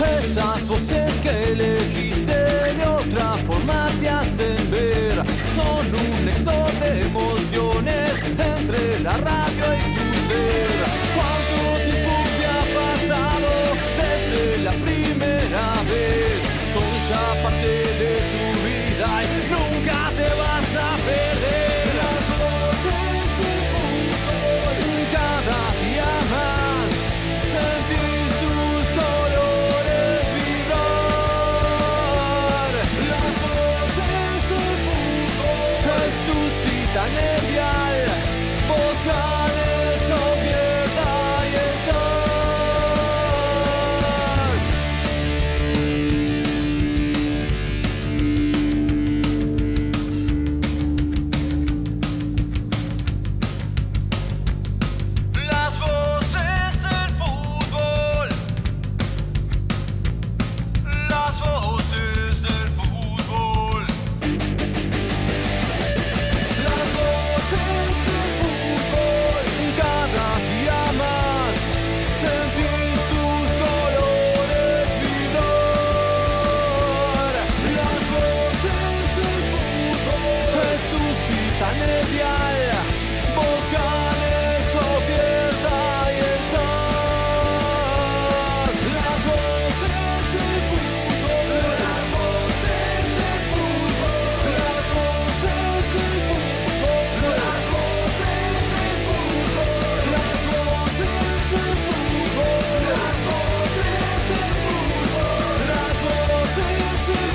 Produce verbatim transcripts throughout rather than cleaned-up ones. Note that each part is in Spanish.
Esas voces que elegiste de otra forma te hacen ver. Son un nexo de emociones entre la radio y tu ser. ¿Cuánto tiempo te ha pasado desde la primera vez? Son ya parte de tu vida y nunca te vas a perder. Las voces del fútbol, cada día más sentís tus colores vibrar. Las voces del fútbol es tu cita nervial. Vos ganes o pierdas y Las voces del fútbol, las voces del fútbol, las voces del fútbol, cada día más sentís tus colores vibrar. Las voces del fútbol es tu cita nervial. Vos ganes o pierdas y estás. Las voces del fútbol, las voces del fútbol, las voces del fútbol, las voces del fútbol, las voces del fútbol, las voces del fútbol, las voces del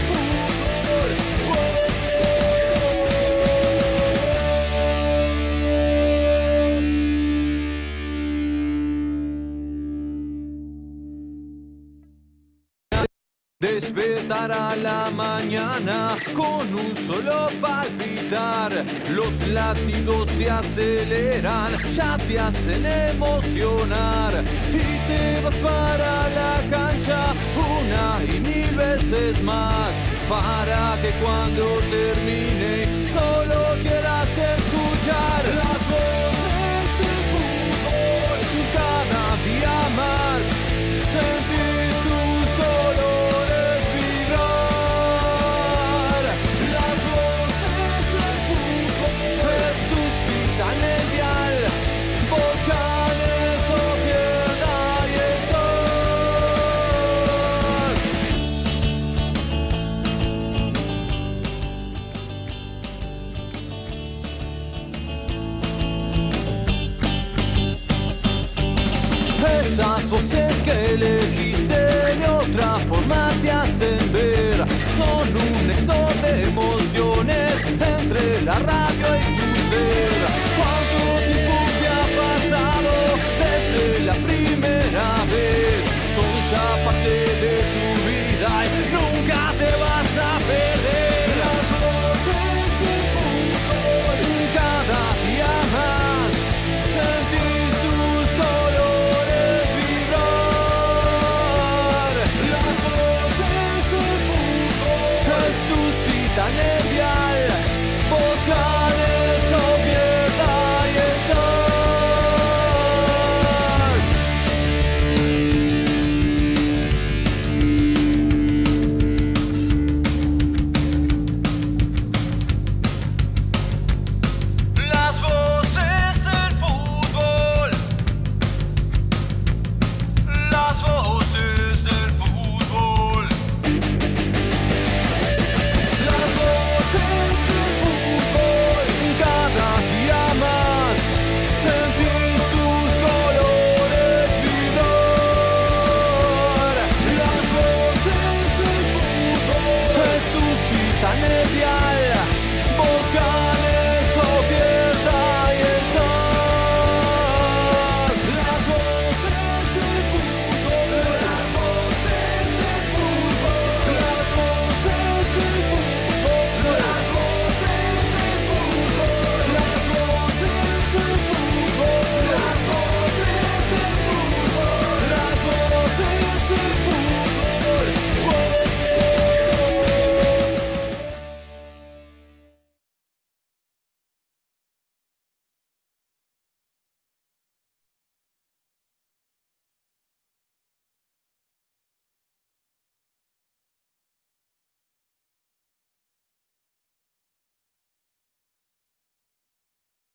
Despertar a la mañana con un solo palpitar. Los latidos se aceleran, ya te hacen emocionar. Y te vas para la cancha una y mil veces más, para que cuando termine solo quieras escuchar las voces del fútbol. Cada día más sentís tus colores vibrar. Las voces del fútbol es tu cita nervial. Vos ganes o pierdas y Esas voces que elegiste de otra forma te hacen ver. Son un nexo de emociones entre la radio y tu ser. ¿Cuánto tiempo te ha pasado desde la primera vez? Son ya parte de tu vida y nunca te vas a perder. Las voces del fútbol, cada día más sentís tus colores vibrar. Las voces del fútbol es tu cita nervial. Vos ganas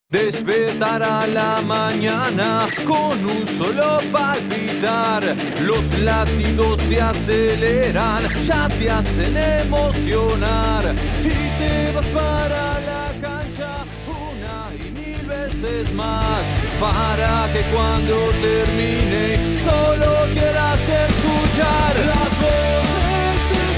Despertar a la mañana con un solo palpitar, los latidos se aceleran, ya te hacen emocionar y te vas para la cancha una y mil veces más, para que cuando termine solo quieras escuchar las voces del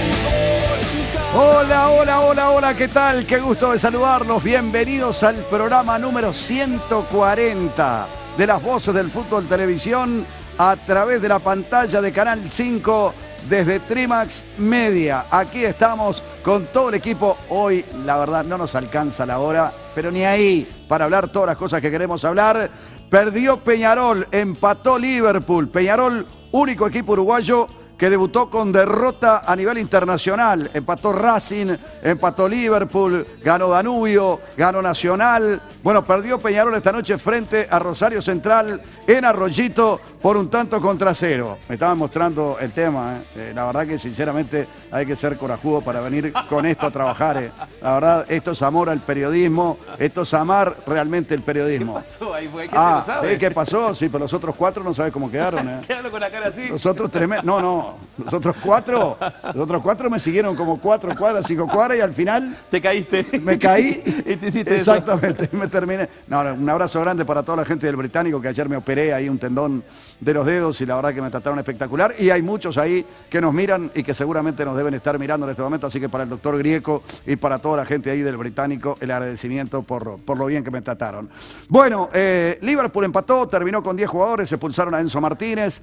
fútbol. Hola, hola, hola, hola, ¿qué tal? Qué gusto de saludarlos. Bienvenidos al programa número ciento cuarenta de las voces del fútbol televisión a través de la pantalla de Canal cinco desde Trimax Media. Aquí estamos con todo el equipo. Hoy, la verdad, no nos alcanza la hora, pero ni ahí para hablar todas las cosas que queremos hablar. Perdió Peñarol, empató Liverpool. Peñarol, único equipo uruguayo que debutó con derrota a nivel internacional. Empató Racing, empató Liverpool, ganó Danubio, ganó Nacional. Bueno, perdió Peñarol esta noche frente a Rosario Central en Arroyito por un tanto contra cero. Me estaban mostrando el tema, ¿eh? Eh, la verdad que sinceramente hay que ser corajudo para venir con esto a trabajar. ¿eh? La verdad, esto es amor al periodismo, esto es amar realmente el periodismo. ¿Qué pasó ahí? ¿Qué ah, te lo sabes? ¿sí? ¿Qué pasó? Sí, pero los otros cuatro no sabes cómo quedaron. ¿eh? Quédalo con la cara así. Los otros tres meses, no, no. Los otros cuatro, los otros cuatro me siguieron como cuatro cuadras, cinco cuadras y al final te caíste. Me caí. Y te hiciste exactamente, eso. me terminé. No, no, un abrazo grande para toda la gente del Británico, que ayer me operé ahí un tendón de los dedos y la verdad que me trataron espectacular. Y hay muchos ahí que nos miran y que seguramente nos deben estar mirando en este momento. Así que para el doctor Grieco y para toda la gente ahí del Británico, el agradecimiento por, por lo bien que me trataron. Bueno, eh, Liverpool empató, terminó con diez jugadores, expulsaron a Enzo Martínez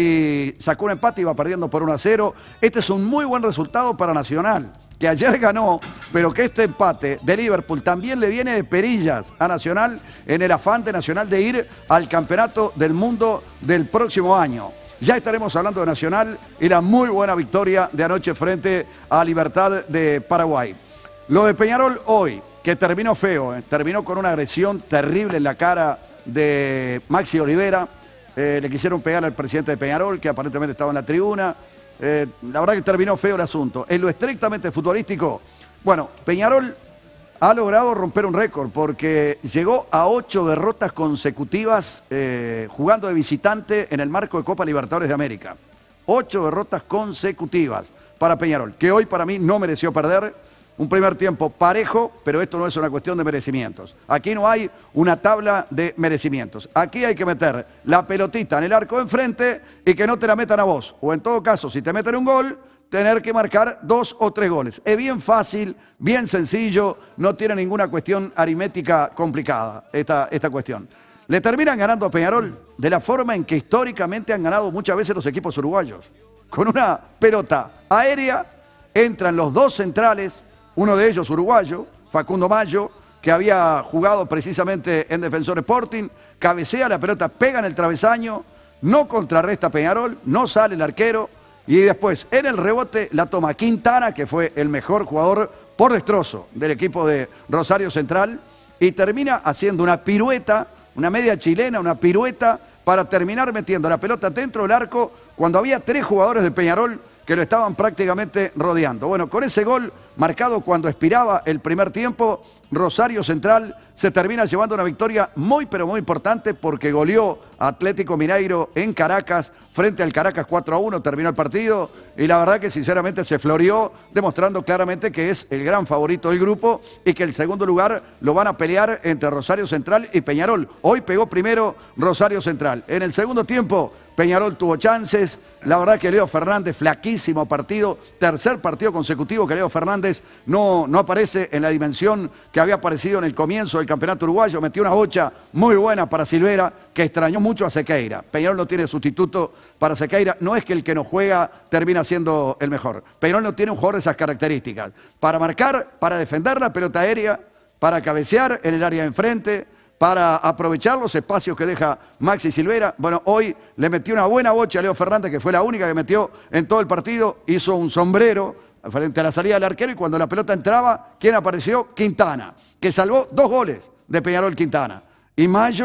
y sacó un empate y iba perdiendo por uno a cero. Este es un muy buen resultado para Nacional, que ayer ganó, pero que este empate de Liverpool también le viene de perillas a Nacional en el afán de Nacional de ir al Campeonato del Mundo del próximo año. Ya estaremos hablando de Nacional y la muy buena victoria de anoche frente a Libertad de Paraguay. Lo de Peñarol hoy, que terminó feo, ¿eh? terminó con una agresión terrible en la cara de Maxi Olivera. Eh, le quisieron pegar al presidente de Peñarol, que aparentemente estaba en la tribuna. Eh, la verdad que terminó feo el asunto. En lo estrictamente futbolístico, bueno, Peñarol ha logrado romper un récord porque llegó a ocho derrotas consecutivas eh, jugando de visitante en el marco de Copa Libertadores de América. Ocho derrotas consecutivas para Peñarol, que hoy para mí no mereció perder. Un primer tiempo parejo, pero esto no es una cuestión de merecimientos. Aquí no hay una tabla de merecimientos. Aquí hay que meter la pelotita en el arco de enfrente y que no te la metan a vos. O en todo caso, si te meten un gol, tener que marcar dos o tres goles. Es bien fácil, bien sencillo, no tiene ninguna cuestión aritmética complicada esta, esta cuestión. Le terminan ganando a Peñarol de la forma en que históricamente han ganado muchas veces los equipos uruguayos. Con una pelota aérea, entran los dos centrales. Uno de ellos uruguayo, Facundo Mayo, que había jugado precisamente en Defensor Sporting, cabecea la pelota, pega en el travesaño, no contrarresta Peñarol, no sale el arquero y después en el rebote la toma Quintana, que fue el mejor jugador por destrozo del equipo de Rosario Central y termina haciendo una pirueta, una media chilena, una pirueta para terminar metiendo la pelota dentro del arco cuando había tres jugadores de Peñarol que lo estaban prácticamente rodeando. Bueno, con ese gol marcado cuando expiraba el primer tiempo, Rosario Central se termina llevando una victoria muy pero muy importante porque goleó a Atlético Mineiro en Caracas frente al Caracas cuatro a uno, terminó el partido y la verdad que sinceramente se floreó demostrando claramente que es el gran favorito del grupo y que el segundo lugar lo van a pelear entre Rosario Central y Peñarol. Hoy pegó primero Rosario Central. En el segundo tiempo Peñarol tuvo chances, la verdad que Leo Fernández, flaquísimo partido, tercer partido consecutivo que Leo Fernández no, no aparece en la dimensión que había aparecido en el comienzo del campeonato uruguayo, metió una bocha muy buena para Silvera, que extrañó mucho a Sequeira. Peñarol no tiene sustituto para Sequeira, no es que el que no juega termina siendo el mejor. Peñarol no tiene un jugador de esas características, para marcar, para defender la pelota aérea, para cabecear en el área de enfrente, para aprovechar los espacios que deja Maxi Silvera. Bueno, hoy le metió una buena bocha a Leo Fernández, que fue la única que metió en todo el partido, hizo un sombrero frente a la salida del arquero y cuando la pelota entraba, ¿quién apareció? Quintana, que salvó dos goles de Peñarol Quintana. Y Mayo,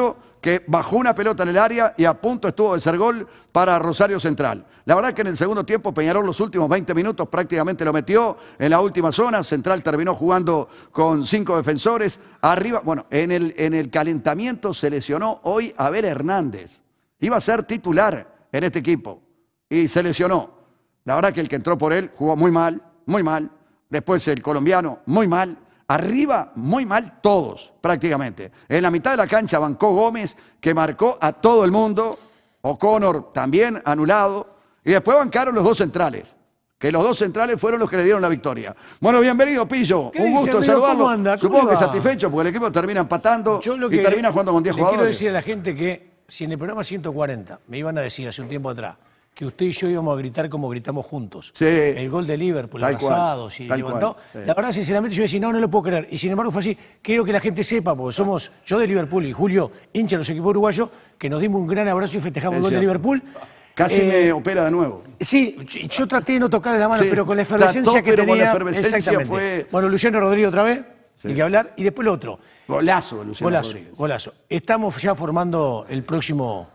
que bajó una pelota en el área y a punto estuvo de ser gol para Rosario Central. La verdad que en el segundo tiempo Peñarol los últimos veinte minutos prácticamente lo metió en la última zona. Central terminó jugando con cinco defensores. Arriba, bueno, en el, en el calentamiento se lesionó hoy Abel Hernández. Iba a ser titular en este equipo y se lesionó. La verdad que el que entró por él jugó muy mal, muy mal. Después el colombiano, muy mal. Arriba, muy mal todos, prácticamente. En la mitad de la cancha bancó Gómez, que marcó a todo el mundo. O'Connor también anulado. Y después bancaron los dos centrales, que los dos centrales fueron los que le dieron la victoria. Bueno, bienvenido, Pillo. Un gusto de saludarlo. ¿Cómo anda? ¿Cómo Supongo que va? satisfecho, porque el equipo termina empatando y termina jugando con diez le jugadores. Quiero decir a la gente que si en el programa ciento cuarenta me iban a decir hace un tiempo atrás que usted y yo íbamos a gritar como gritamos juntos. Sí. El gol de Liverpool, Tal abrazados y cual, tal levantó. cual, sí. La verdad, sinceramente, yo decía, no, no lo puedo creer. Y sin embargo fue así. Quiero que la gente sepa, porque somos yo de Liverpool y Julio, hincha de los equipos uruguayos, que nos dimos un gran abrazo y festejamos el gol de Liverpool. Casi eh, me opera de nuevo. Sí, yo traté de no tocarle la mano, sí, pero con la efervescencia trató, que pero tenía. Con la efervescencia exactamente. Fue... Bueno, Luciano Rodríguez otra vez, sí. Hay que hablar. Y después lo otro. Golazo, Luciano Golazo, Rodríguez. golazo. Estamos ya formando el próximo,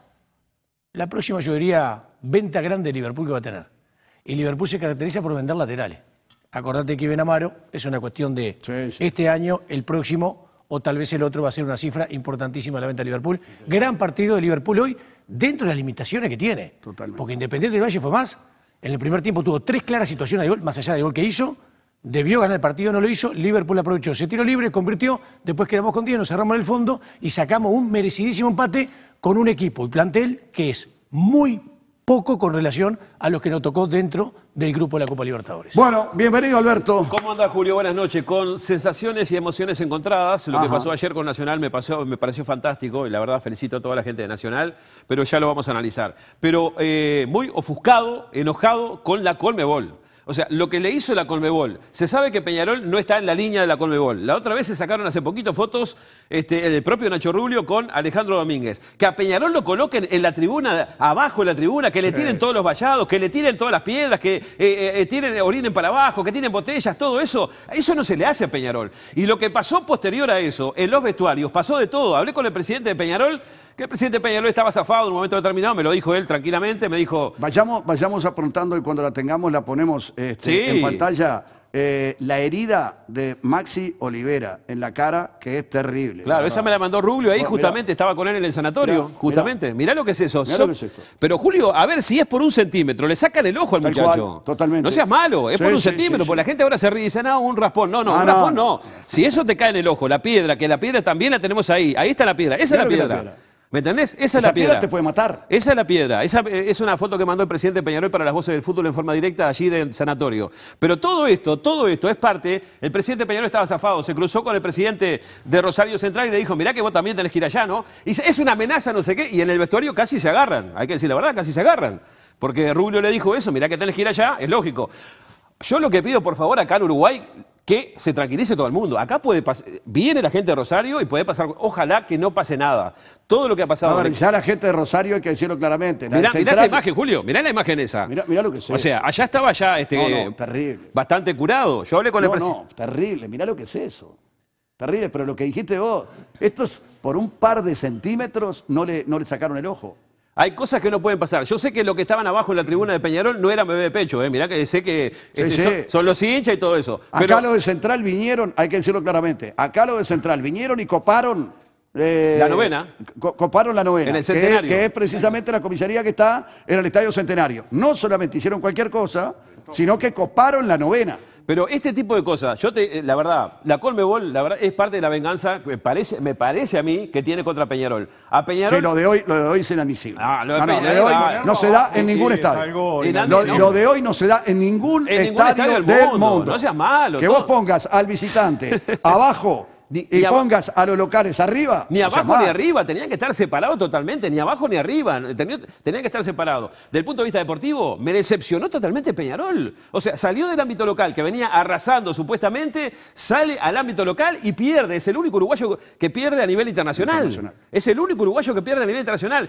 la próxima, yo diría, venta grande de Liverpool que va a tener. Y Liverpool se caracteriza por vender laterales. Acordate que Ibn Amaro es una cuestión de sí, sí. este año, el próximo, o tal vez el otro, va a ser una cifra importantísima la venta de Liverpool. Gran partido de Liverpool hoy, dentro de las limitaciones que tiene. Totalmente. Porque Independiente del Valle fue más. En el primer tiempo tuvo tres claras situaciones de gol, más allá del gol que hizo. Debió ganar el partido, no lo hizo. Liverpool aprovechó, se tiró libre, convirtió. Después quedamos con diez, nos cerramos en el fondo y sacamos un merecidísimo empate con un equipo y plantel que es muy poco con relación a los que nos tocó dentro del grupo de la Copa Libertadores. Bueno, bienvenido, Alberto. ¿Cómo anda, Julio? Buenas noches. Con sensaciones y emociones encontradas. Lo Ajá. que pasó ayer con Nacional me, pasó, me pareció fantástico y la verdad felicito a toda la gente de Nacional, pero ya lo vamos a analizar. Pero eh, muy ofuscado, enojado con la Conmebol. O sea, lo que le hizo la Conmebol. Se sabe que Peñarol no está en la línea de la Conmebol. La otra vez se sacaron hace poquito fotos este, el propio Nacho Rubio con Alejandro Domínguez. Que a Peñarol lo coloquen en la tribuna, abajo de la tribuna, que le tiren todos los vallados, que le tiren todas las piedras, que eh, eh, tiren, orinen para abajo, que tiren botellas, todo eso. Eso no se le hace a Peñarol. Y lo que pasó posterior a eso, en los vestuarios, pasó de todo. Hablé con el presidente de Peñarol, que el presidente Peñarol estaba zafado en un momento determinado, me lo dijo él tranquilamente, me dijo... Vayamos, vayamos apuntando y cuando la tengamos la ponemos este, Sí. en pantalla. Eh, la herida de Maxi Olivera en la cara, que es terrible. Claro, esa me la mandó Rubio ahí, Bueno, justamente, mirá. estaba con él en el sanatorio, Mirá, justamente. Mirá. mirá lo que es eso. Mirá So- lo que es esto. Pero Julio, a ver si es por un centímetro, le sacan el ojo al Tal muchacho. cual, totalmente. No seas malo, es Sí, por un sí, centímetro, sí, porque sí. la gente ahora se ríe y dice, no, un raspón. No, no, Ah, un no, raspón no. no. Si eso te cae en el ojo, la piedra, que la piedra también la tenemos ahí, ahí está la piedra, esa Mirá es lo que la es la piedra. piedra. ¿Me entendés? Esa, es Esa la piedra piedra. te puede matar. Esa es la piedra. Esa es una foto que mandó el presidente Peñarol para las voces del fútbol en forma directa allí del sanatorio. Pero todo esto, todo esto es parte. El presidente Peñarol estaba zafado, se cruzó con el presidente de Rosario Central y le dijo, mirá que vos también tenés que ir allá, ¿no? Y dice, es una amenaza, no sé qué. Y en el vestuario casi se agarran. Hay que decir la verdad, casi se agarran. Porque Rubio le dijo eso, mirá que tenés que ir allá, es lógico. Yo lo que pido, por favor, acá en Uruguay, que se tranquilice todo el mundo. Acá puede pasar, viene la gente de Rosario y puede pasar, ojalá que no pase nada. Todo lo que ha pasado. A ver, ya la gente de Rosario hay que decirlo claramente. La Mirá, de mirá Central- esa imagen, Julio, mirá la imagen esa. Mirá, mirá lo que es O sea, eso. allá estaba ya este, No, no, terrible. bastante curado. Yo hablé con el No, presidente. no, terrible. Mirá lo que es eso. Terrible, pero lo que dijiste vos, estos por un par de centímetros no le, no le sacaron el ojo. Hay cosas que no pueden pasar. Yo sé que los que estaban abajo en la tribuna de Peñarol no eran bebé de pecho. ¿eh? Mirá que sé que este, sí. Son, son los hinchas y todo eso. Acá Pero los de Central vinieron, hay que decirlo claramente, acá los de Central vinieron y coparon... eh, La novena. co- coparon la novena. En el que es- Centenario. Que, es precisamente la comisaría que está en el Estadio Centenario. No solamente hicieron cualquier cosa, sino que coparon la novena. Pero este tipo de cosas, yo te, la verdad, la Conmebol, la verdad, es parte de la venganza, me parece, me parece a mí, que tiene contra Peñarol. A Peñarol... Sí, lo de hoy, lo de hoy es inadmisible. Ah, lo de no, no, lo de Peñarol, hoy ah, no se da en sí, ningún es estadio. algo En Lo, No. lo de hoy no se da en ningún, En ningún estadio, estadio del del mundo. mundo. No seas malo, Que todo. vos pongas al visitante abajo Ni- y ni aba- pongas a los locales arriba. Ni no seas abajo ni malo. arriba, tenían que estar separados totalmente, ni abajo ni arriba, tenían, tenían que estar separados. Del punto de vista deportivo, me decepcionó totalmente Peñarol. O sea, salió del ámbito local, que venía arrasando supuestamente, sale al ámbito local y pierde. Es el único uruguayo que pierde a nivel internacional. Internacional. Es el único uruguayo que pierde a nivel internacional.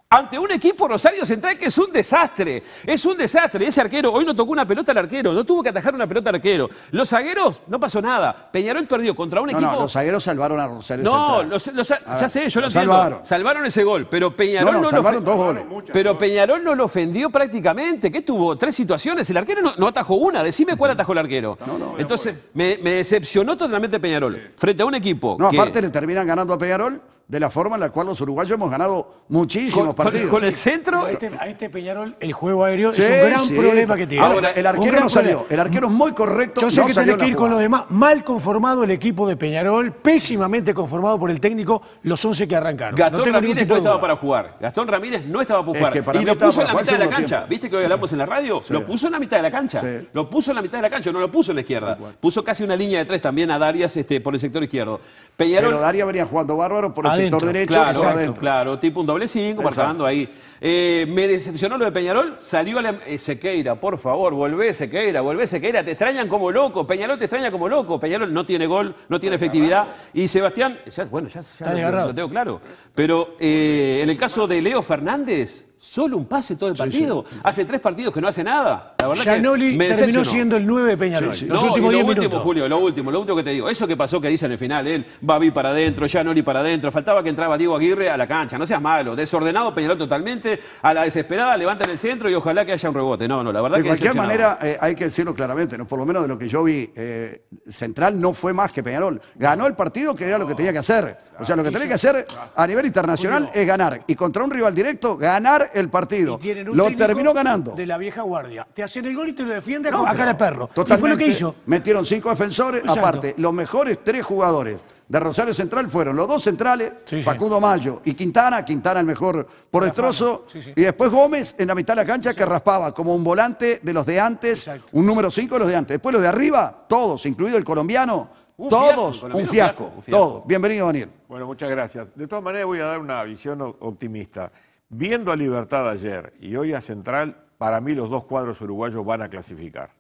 ante un equipo Rosario Central que es un desastre, es un desastre. Ese arquero, hoy no tocó una pelota al arquero, no tuvo que atajar una pelota al arquero. Los zagueros, no pasó nada. Peñarol perdió contra un no, equipo... No, los zagueros salvaron a Rosario no, Central. los, los, ya ver, sé, yo lo entiendo. salvaron. Salvaron ese gol, pero Peñarol no, no, no salvaron lo dos goles. Pero Peñarol no lo ofendió prácticamente. ¿Qué tuvo? Tres situaciones. El arquero no, no atajó una. Decime cuál atajó el arquero. No, no, Entonces, me, me decepcionó totalmente Peñarol. Frente a un equipo No, que... aparte le terminan ganando a Peñarol de la forma en la cual los uruguayos hemos ganado muchísimos con, partidos. Con, con el centro... A este, a este Peñarol el juego aéreo Sí, es un gran sí. problema que tiene. Ahora, el arquero no salió. El arquero es muy correcto. Yo sé no que salió tenés que ir en la con los jugada. demás. Mal conformado el equipo de Peñarol, pésimamente conformado por el técnico, los once que arrancaron. Gastón no tengo ningún Ramírez tipo no de estaba duda. para jugar. Gastón Ramírez no estaba para Es jugar. que para y mí lo estaba puso en la para mitad de la jugar cancha. segundo ¿Viste que hoy hablamos en la radio? Sí. Lo puso en la mitad de la cancha. Sí. Lo puso en la mitad de la cancha, no lo puso en la izquierda. Puso casi una línea de tres también a Darias este, por el sector izquierdo. Peñarol... Pero Daria venía jugando bárbaro por el Adentro. sector derecho. Claro, pero adentro. claro, tipo un doble cinco, marcando ahí. Eh, me decepcionó lo de Peñarol, salió a la, eh, Sequeira, por favor, volvé Sequeira, volvé Sequeira, te extrañan como loco, Peñarol te extraña como loco, Peñarol no tiene gol, no tiene efectividad, y Sebastián, ya, bueno, ya, ya lo, lo tengo claro, pero eh, en el caso de Leo Fernández, solo un pase todo el partido, sí, sí. Hace tres partidos que no hace nada, la verdad Giannoli que me terminó decepcionó. siendo el nueve de Peñarol, Sí, sí. los No, últimos y lo diez último, minutos. Julio, lo último, lo último que te digo, eso que pasó que dice en el final, él, Babi para adentro, Giannoli para adentro, faltaba que entraba Diego Aguirre a la cancha, no seas malo, desordenado Peñarol totalmente, a la desesperada levantan el centro y ojalá que haya un rebote. No, no, la verdad De que cualquier decepcionado. manera, eh, hay que decirlo claramente, ¿no? Por lo menos de lo que yo vi, eh, Central no fue más que Peñarol. Ganó el partido que era lo que tenía que hacer. O sea, lo que tenía que hacer a nivel internacional es ganar. Y contra un rival directo, ganar el partido. Lo terminó ganando. De la vieja guardia. Te hacen el gol y te lo defienden No, a cara de perro. Totalmente. Y fue lo que hizo. Metieron cinco defensores. Exacto. Aparte, los mejores tres jugadores de Rosario Central fueron los dos centrales, sí, Facundo sí. Mayo y Quintana. Quintana el mejor por destrozo. Sí, sí. Y después Gómez en la mitad de la cancha que raspaba como un volante de los de antes, Exacto. un número cinco de los de antes. Después los de arriba, todos, incluido el colombiano, Un todos, fiasco, un fiasco. un fiasco. Todos. Bienvenido, Daniel. Bueno, muchas gracias. De todas maneras voy a dar una visión optimista. Viendo a Libertad ayer y hoy a Central, para mí los dos cuadros uruguayos van a clasificar.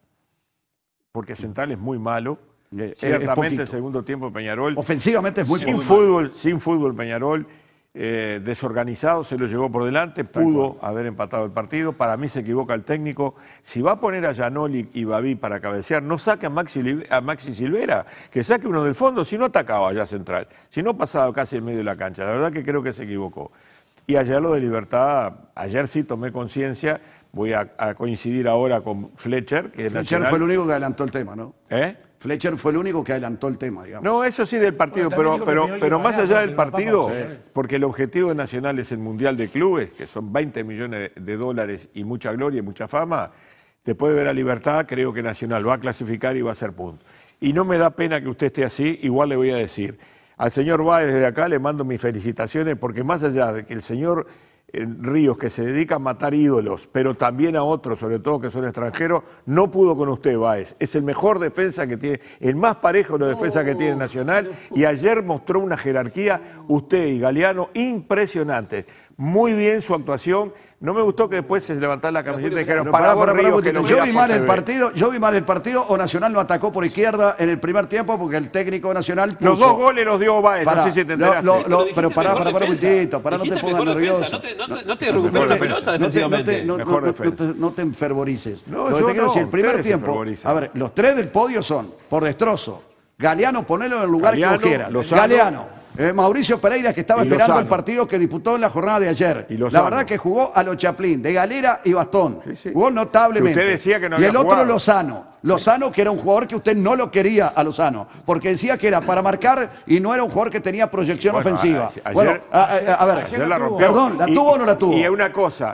Porque Central es muy malo. Eh, Ciertamente el segundo tiempo Peñarol. Ofensivamente es muy sin poco. fútbol, sin fútbol Peñarol, eh, desorganizado, se lo llevó por delante, pudo haber empatado el partido. Para mí se equivoca el técnico. Si va a poner a Giannoli y Babi para cabecear, no saque a Maxi, a Maxi Silvera, que saque uno del fondo, si no atacaba allá Central, si no pasaba casi en medio de la cancha. La verdad que creo que se equivocó. Y ayer lo de Libertad, ayer sí tomé conciencia, voy a, a coincidir ahora con Fletcher, que es Fletcher nacional. fue el único que adelantó el tema, ¿no? ¿Eh? Fletcher fue el único que adelantó el tema, digamos. No, eso sí del partido, Bueno, también pero, dijo que pero, Peñarol pero iba a más ganar, allá ¿no? del Que no partido, papá, sí. porque el objetivo de Nacional es el Mundial de Clubes, que son veinte millones de dólares y mucha gloria y mucha fama, después de ver a Libertad, creo que Nacional va a clasificar y va a hacer punto. Y no me da pena que usted esté así, igual le voy a decir. Al señor Báez desde acá le mando mis felicitaciones, porque más allá de que el señor eh, Ríos, que se dedica a matar ídolos, pero también a otros, sobre todo que son extranjeros, no pudo con usted, Báez. Es el mejor defensa que tiene, el más parejo de defensa que tiene Nacional, y ayer mostró una jerarquía, usted y Galeano, impresionante. Muy bien su actuación. No me gustó que después se levantara la camiseta y dijeron, Pero para pará, vos, pará, pará, Ríos, un que lo momentito. Yo mirás vi por mal el T V. partido, yo vi mal el partido o Nacional no atacó por izquierda en el primer tiempo porque el técnico Nacional puso... Los dos goles los dio Báez, Pará, no sé si te lo- enteraste. lo- lo- Dijiste pero pará, mejor pará, pará un defensa. momentito, pará, no te Dijiste pongas mejor nervioso. defensa, no te- no te- no te No, recuperes no, la pelota no te- defensivamente. no te- Mejor no- no defensa. te- no te enfervorices. No, Lo que yo te quiero no, decir, el primer ustedes se tiempo, enfervorizan. a ver, los tres del podio son, por destrozo, Galeano, ponelo en el lugar Galeano, que vos quieras. Lozano. Galeano. Eh, Mauricio Pereira, que estaba Y esperando Lozano. el partido que disputó en la jornada de ayer. Y La Lozano. verdad que jugó a lo Chaplin, de galera y bastón. Sí, sí. Jugó notablemente. Que usted decía que no y había el otro jugado. Lozano. Lozano, que era un jugador que usted no lo quería a Lozano, porque decía que era para marcar y no era un jugador que tenía proyección Bueno, ofensiva. a- ayer- bueno, a, a- a ver, Ayer la rompió. perdón, ¿la Y- tuvo o no la tuvo? Y una cosa,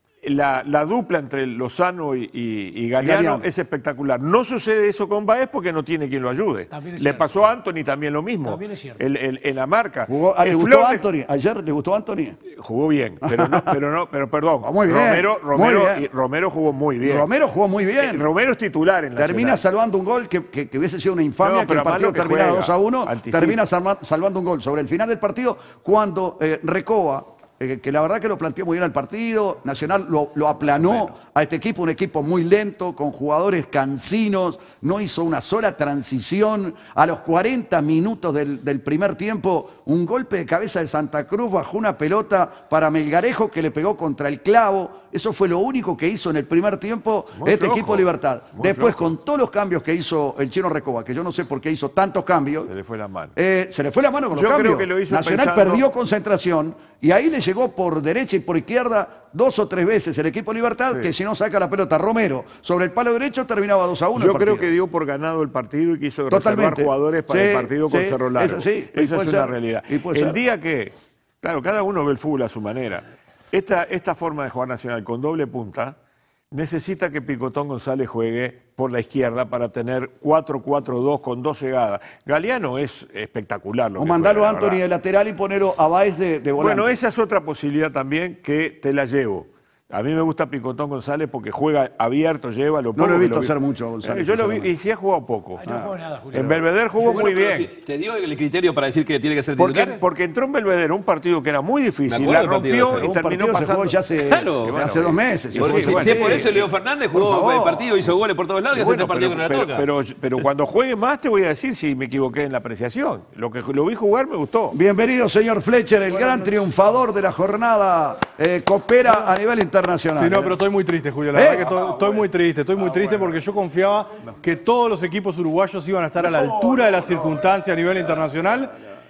la, la dupla entre Lozano y, y- y Galeano, Galeano. es espectacular. No sucede eso con Baez porque no tiene quien lo ayude. También es Le cierto. pasó a Anthony también lo mismo. También es cierto. El- el- en la marca. Jugó, ah, El ¿Le gustó Flor a de- Anthony? ¿Ayer le gustó a Anthony? Jugó bien, pero no, pero no, pero perdón. Ah, muy bien, Romero, muy Romero, bien. y Romero jugó muy bien. Romero jugó muy Eh, bien. Romero es titular en la Termina salvando un gol que, que- que hubiese sido una infamia, No, que pero el partido más lo que terminara juega, dos a uno, anticipa. termina salva- salvando un gol sobre el final del partido cuando eh, Recoba eh, que la verdad que lo planteó muy bien al partido. Nacional lo, lo aplanó a este equipo, un equipo muy lento, con jugadores cansinos, no hizo una sola transición. A los cuarenta minutos del, del primer tiempo, un golpe de cabeza de Santa Cruz bajó una pelota para Melgarejo que le pegó contra el clavo. Eso fue lo único que hizo en el primer tiempo Muy este flojo, equipo Libertad. muy Después, flojo. con todos los cambios que hizo el Chino Recoba, que yo no sé por qué hizo tantos cambios, Se le fue la mano. eh, se le fue la mano con los Yo creo cambios. que lo hizo Nacional pensando- perdió concentración y ahí le llegó por derecha y por izquierda dos o tres veces el equipo Libertad, Sí. que si no saca la pelota Romero sobre el palo derecho terminaba dos a uno. Yo el creo partido. que dio por ganado el partido y quiso Totalmente. reservar jugadores para Sí, el partido con sí, Cerro Largo. eso sí, y Esa puede es una ser, realidad. y puede El ser. día que, claro, cada uno ve el fútbol a su manera. Esta, esta forma de jugar Nacional con doble punta necesita que Picotón González juegue por la izquierda para tener cuatro cuatro dos con dos llegadas. Galeano es espectacular. Lo O que mandalo juega, a la Anthony verdad. de lateral y ponerlo a Baez de, de volante. Bueno, esa es otra posibilidad también que te la llevo. A mí me gusta Picotón González porque juega abierto, lleva lo No poco lo he que visto vi. hacer mucho a González, Eh, Yo lo vi sinceramente. y sí ha jugado poco. Ay, no jugó nada, Julio. En Belvedere jugó Bueno, muy pero bien. si ¿te dio el criterio para decir que tiene que ser Porque, titular? porque entró en Belvedere un partido que era muy Me difícil, acuerdo la del partido rompió ese. y un terminó partido se pasando. jugó ya hace, Claro. hace Bueno, dos meses. se Por jugó eso, ese si es por partido. eso Leo Fernández Por jugó favor. el partido, hizo goles por todos lados y hace Bueno, este partido que no le pero, toca. pero, pero, pero cuando juegue más te voy a decir si me equivoqué en la apreciación. Lo que lo vi jugar me gustó. Bienvenido, señor Fletcher, el gran triunfador de la jornada. Eh, coopera a nivel internacional. Sí, no, pero estoy muy triste, Julio. La ¿Eh? verdad que estoy, estoy muy triste, estoy muy triste porque yo confiaba que todos los equipos uruguayos iban a estar a la altura de las circunstancias a nivel internacional.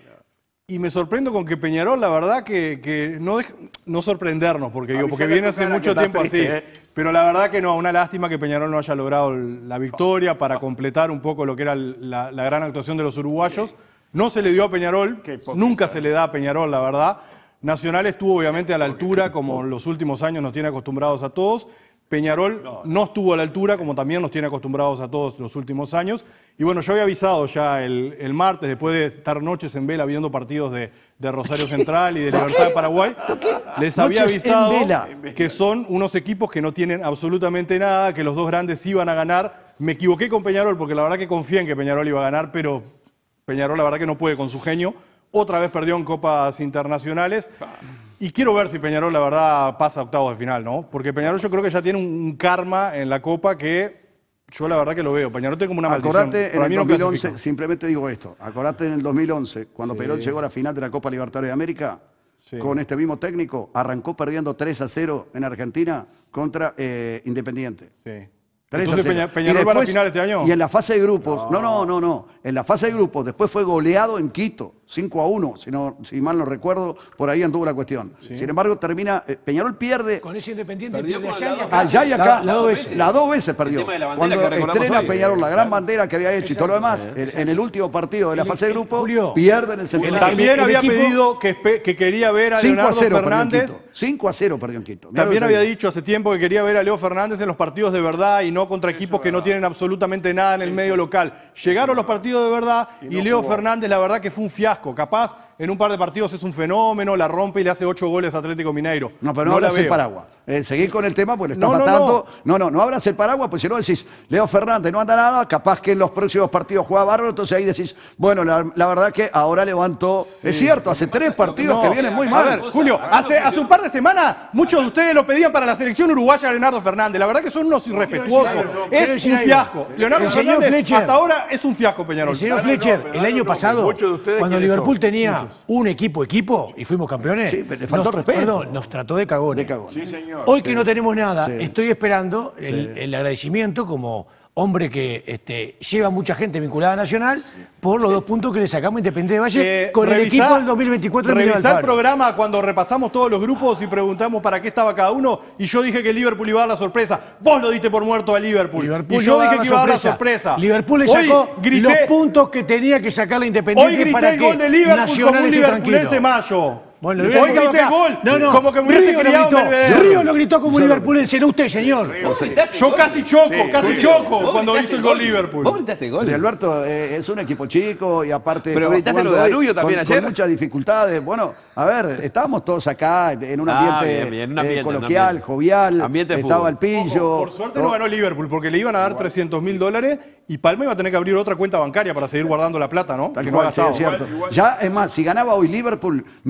Y me sorprendo con que Peñarol, la verdad, que, que no, deja- no sorprendernos, porque, digo, porque Avisale viene a tu hace cara mucho que está tiempo triste, así. ¿eh? Pero la verdad que no, una lástima que Peñarol no haya logrado el- la victoria para completar un poco lo que era el- la, la gran actuación de los uruguayos. No se le dio a Peñarol, nunca se le da a Peñarol, la verdad. Nacional estuvo obviamente a la altura, como en los últimos años nos tiene acostumbrados a todos. Peñarol no estuvo a la altura, como también nos tiene acostumbrados a todos los últimos años. Y bueno, yo había avisado ya el, el martes, después de estar noches en vela viendo partidos de, de Rosario Central y de Libertad de Paraguay, les había Noches en avisado vela. que son unos equipos que no tienen absolutamente nada, que los dos grandes iban a ganar. Me equivoqué con Peñarol, porque la verdad que confié en que Peñarol iba a ganar, pero Peñarol la verdad que no puede con su genio. Otra vez perdió en copas internacionales. Y quiero ver si Peñarol, la verdad, pasa a octavos de final, ¿no? Porque Peñarol yo creo que ya tiene un karma en la Copa que yo la verdad que lo veo. Peñarol tiene como una maldición. Acordate, en Para el mí no dos mil once, clasifica. simplemente digo esto, acordate en el dos mil once, cuando Sí. Peñarol llegó a la final de la Copa Libertadores de América, Sí. con este mismo técnico, arrancó perdiendo tres a cero en Argentina contra eh, Independiente. Sí. tres a Entonces cero. Peña- Peñarol Y va a la después- final este año. Y en la fase de grupos, no, no, no, no. En la fase de grupos, después fue goleado en Quito, cinco a uno, si, no, si mal no recuerdo, por ahí anduvo la cuestión. Sin embargo, termina, eh, Peñarol pierde Con ese Independiente Perdió pierde con allá y la- acá. allá y acá. La, la dos veces. Las dos veces perdió. El tema de la bandera Cuando que recordamos estrena hoy. Peñarol la gran bandera que había hecho y todo lo demás, en, en el último partido de la El- fase de el- grupo, Julio, pierden el centenario. También el- el había equipo- pedido que, espe- que quería ver a cinco a Leonardo cero perdió en Fernández. Quito. cinco a cero perdió en Quito. Mirá lo También que había te digo. dicho hace tiempo que quería ver a Leo Fernández en los partidos de verdad y no contra equipos que no tienen absolutamente nada en el medio local. Llegaron los partidos de verdad y, Leo Fernández la verdad que fue un fiasco. Capaz en un par de partidos es un fenómeno, la rompe y le hace ocho goles a Atlético Mineiro. No, pero no, la abras el veo. paraguas. Eh, seguir con el tema, pues le está No, no, matando. No, no, no, abras el paraguas, pues si no decís, Leo Fernández no anda nada, capaz que en los próximos partidos juega bárbaro, entonces ahí decís, bueno, la, la verdad que ahora levantó. Es cierto, hace tres partidos No, que vienen muy a mal. ver, Julio, hace, hace un par de semanas muchos de ustedes lo pedían para la selección uruguaya a Leonardo Fernández. La verdad que son unos irrespetuosos. quiero decir algo, quiero Es decir un algo. fiasco. Leonardo El señor Fernández Fletcher. hasta ahora es un fiasco, Peñarol. El señor No, no, Fletcher, no, el Fernando, año no, pasado, muchos de ustedes cuando quiénes Liverpool son, tenía un equipo equipo y fuimos campeones, Sí, pero le faltó nos, respeto. perdón, nos trató de cagones. De cagón. Sí, señor. Hoy que no tenemos nada, Sí. estoy esperando el, el agradecimiento como hombre que este, lleva mucha gente vinculada a Nacional por los dos puntos que le sacamos a Independiente de Valle Eh, con el revisá- equipo del dos mil veinticuatro de Miguel Revisá el Alfaro. programa cuando repasamos todos los grupos y preguntamos para qué estaba cada uno. Y yo dije que el Liverpool iba a dar la sorpresa. Vos lo diste por muerto a Liverpool. Liverpool y yo no dije daba que iba a dar la sorpresa. Liverpool le Hoy sacó grité- los puntos que tenía que sacar la Independiente Hoy grité para el que gol de Liverpool Nacional como un esté liverpulense tranquilo. mayo. Bueno, Hoy lo hubiera grité el gritado gol acá. No, no. como que me hubiese Río lo criado en gritó. Belvedere. Río lo gritó como Liverpulense, no usted, señor. Yo casi choco, Sí, casi Julio. choco Vos cuando gritaste hizo el gol Liverpool. Vos gritaste gol. Y Alberto eh, es un equipo chico y aparte. Pero estaba gritaste lo jugando de hoy Danubio también con, ayer. con muchas dificultades. Bueno, a ver, estábamos todos acá en un Ah, ambiente, bien, bien, un eh, ambiente, un coloquial, ambiente. jovial. Ambiente de estaba fútbol. el pillo. Por suerte no ganó Liverpool porque le iban a dar trescientos mil dólares y Palma iba a tener que abrir otra cuenta bancaria para seguir guardando la plata, ¿no? Tal Que no cual, haga sí, es sábado. cierto. Ya, es más, si ganaba hoy Liverpool, no le aceptaba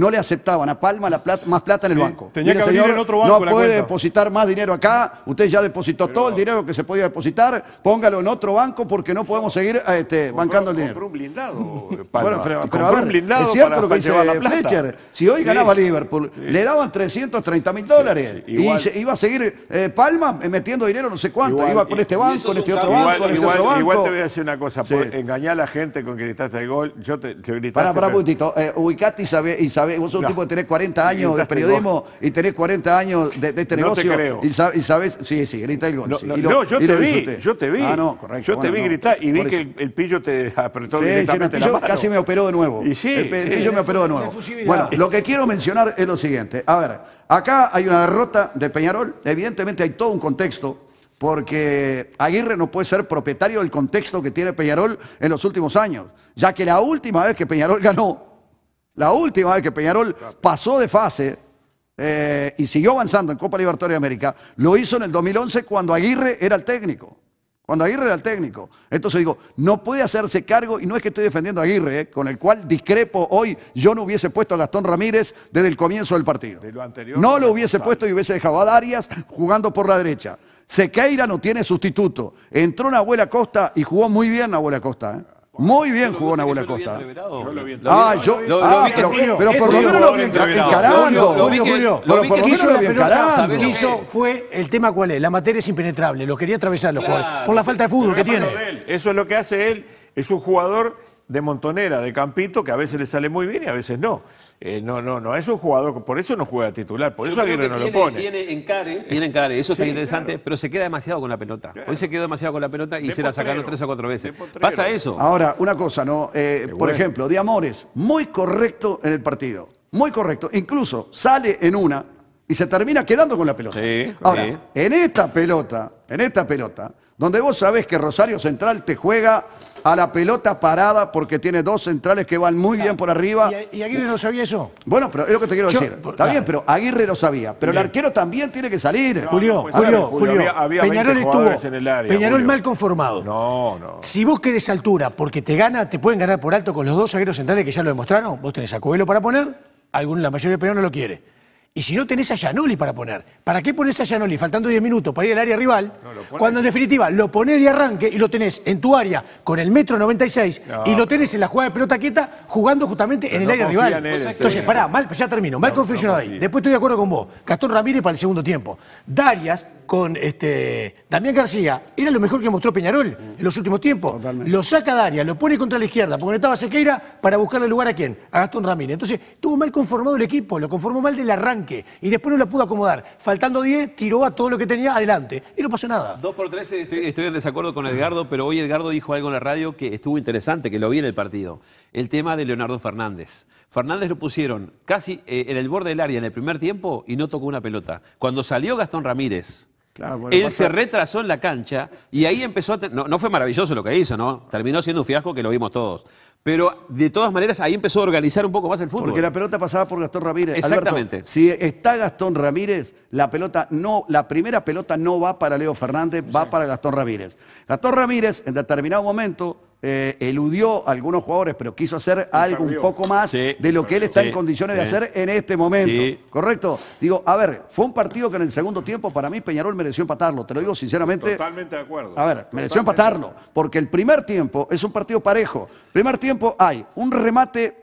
aceptaban a Palma la plata, más plata en el Sí, banco. tenía Mire, que abrir señor, en otro banco no la puede cuenta. depositar más dinero acá, usted ya depositó todo el dinero que se podía depositar, póngalo en otro banco porque no podemos seguir este, bancando el dinero. Compró un blindado, Palma. Bueno, pero, pero Compró a ver, un blindado es cierto para lo que dice llevar la plata. Fletcher. Si hoy Sí. ganaba Liverpool, le daban trescientos treinta mil dólares. sí, igual. Y se, iba a seguir eh, Palma eh, metiendo dinero no sé cuánto. Igual, iba con y- este y banco, eso con es este un otro cambio. banco, Igual, con este igual, otro banco. igual te voy a decir una cosa, Sí. por engañar a la gente con que gritaste el gol, yo te, te gritaste... Para, para un pero- momentito, eh, ubicate y sabés, y sabe, vos sos un No. tipo que tenés cuarenta años de Gritaste el periodismo y tenés cuarenta años de, de este No te negocio. creo. Y, sab- y sabés, sí, sí, grita el gol. No, sí. no, Y lo- no, yo y lo te vi, disfruté. yo te vi. Ah, no, correcto. Yo te bueno, vi no, gritar y vi por que eso. el, el pillo te apretó Sí, sí, el directamente la pillo mano. casi me operó de nuevo. Y sí, el, pe- el sí. pillo me operó de nuevo. Efusividad. Bueno, lo que quiero mencionar es lo siguiente. A ver, acá hay una derrota de Peñarol. Evidentemente hay todo un contexto, porque Aguirre no puede ser propietario del contexto que tiene Peñarol en los últimos años, ya que la última vez que Peñarol ganó, la última vez que Peñarol pasó de fase eh, y siguió avanzando en Copa Libertadores de América, lo hizo en el dos mil once cuando Aguirre era el técnico. Cuando Aguirre era el técnico. Entonces digo, no puede hacerse cargo, y no es que estoy defendiendo a Aguirre, eh, con el cual discrepo hoy, yo no hubiese puesto a Gastón Ramírez desde el comienzo del partido. De lo anterior, no no lo es hubiese responsable. puesto y hubiese dejado a Darias jugando por la derecha. Sequeira no tiene sustituto. Entró Nahuel Acosta y jugó muy bien Nahuel Acosta. ¿eh? Muy bien jugó Nahuel Acosta. Yo lo vi Ah, yo, Lo- ah, lo vi que pero, Julio, pero por ese lo menos lo jugador vi entreverado. encarando. Lo- lo vi que- Julio, lo Pero vi por que lo menos hizo lo la vi pelota, encarando. lo que hizo fue, el tema cuál es, la materia es impenetrable, lo quería atravesar los Claro, jugadores, por la falta de fútbol que Pero tiene. eso es lo de él. Eso es lo que hace él. Es un jugador de montonera, de campito, que a veces le sale muy bien y a veces no. Eh, no, no, no, es un jugador, por eso no juega titular, por eso Yo creo Aguirre que no tiene, lo pone. Tiene encare, tiene encare, eso está interesante, pero se queda demasiado con la pelota. Hoy se quedó demasiado con la pelota y De se la sacaron potrero. tres o cuatro veces. De potrero. Pasa eso. Ahora, una cosa, ¿no? Eh, por bueno. ejemplo, de Amores, muy correcto en el partido. Muy correcto. Incluso sale en una y se termina quedando con la pelota. Sí, Ahora, sí. en esta pelota, en esta pelota, donde vos sabés que Rosario Central te juega a la pelota parada porque tiene dos centrales que van muy bien por arriba. ¿Y, y Aguirre no sabía eso? Bueno, pero es lo que te quiero Yo- decir. por- Está bien, claro. pero Aguirre lo sabía. Pero el arquero también tiene que salir. Julio, pues, a ver, Julio, Julio, Julio, había- había Peñarol veinte estuvo, jugadores en el área, Peñarol Julio. mal conformado. No, no. Si vos querés altura, porque te gana, te pueden ganar por alto con los dos zagueros centrales que ya lo demostraron, vos tenés a Coelho para poner, algún, la mayoría de Peñarol no lo quiere. Y si no tenés a Gianoli para poner, ¿para qué pones a Gianoli faltando diez minutos para ir al área rival? Cuando en definitiva lo ponés de arranque y lo tenés en tu área con el metro noventa y seis No, y lo tenés en la jugada de pelota quieta jugando justamente Pero en el no área confía rival. en él, Entonces, entonces. pará, mal, ya termino, mal No, confeccionado no ahí. confía. Después estoy de acuerdo con vos. Gastón Ramírez para el segundo tiempo. Darias con este, Damián García era lo mejor que mostró Peñarol en los últimos tiempos. Lo saca Darias, lo pone contra la izquierda, porque no estaba Sequeira para buscarle lugar a quién, a Gastón Ramírez. Entonces, estuvo mal conformado el equipo, lo conformó mal del arranque y después no la pudo acomodar. Faltando diez, tiró a todo lo que tenía adelante y no pasó nada. Dos por tres estoy, estoy en desacuerdo con Edgardo, pero hoy Edgardo dijo algo en la radio que estuvo interesante, que lo vi en el partido. El tema de Leonardo Fernández. Fernández lo pusieron casi eh, en el borde del área en el primer tiempo y no tocó una pelota. Cuando salió Gastón Ramírez, Claro, bueno, él pasa- se retrasó en la cancha y ahí empezó a... te- No, no fue maravilloso lo que hizo, ¿no? Terminó siendo un fiasco que lo vimos todos. Pero de todas maneras ahí empezó a organizar un poco más el fútbol. Porque la pelota pasaba por Gastón Ramírez. Exactamente. Alberto, si está Gastón Ramírez, la pelota no, la primera pelota no va para Leo Fernández, va para Gastón Ramírez. Gastón Ramírez, en determinado momento, eh, eludió a algunos jugadores, pero quiso hacer algo un perdió. poco más Sí. de lo que él está Sí. en condiciones de Sí. hacer en este momento. Sí. ¿Correcto? Digo, a ver, fue un partido que en el segundo tiempo, para mí, Peñarol mereció empatarlo. Te lo digo sinceramente. Totalmente de acuerdo. A ver, mereció Totalmente. empatarlo, porque el primer tiempo es un partido parejo. Primer tiempo hay un remate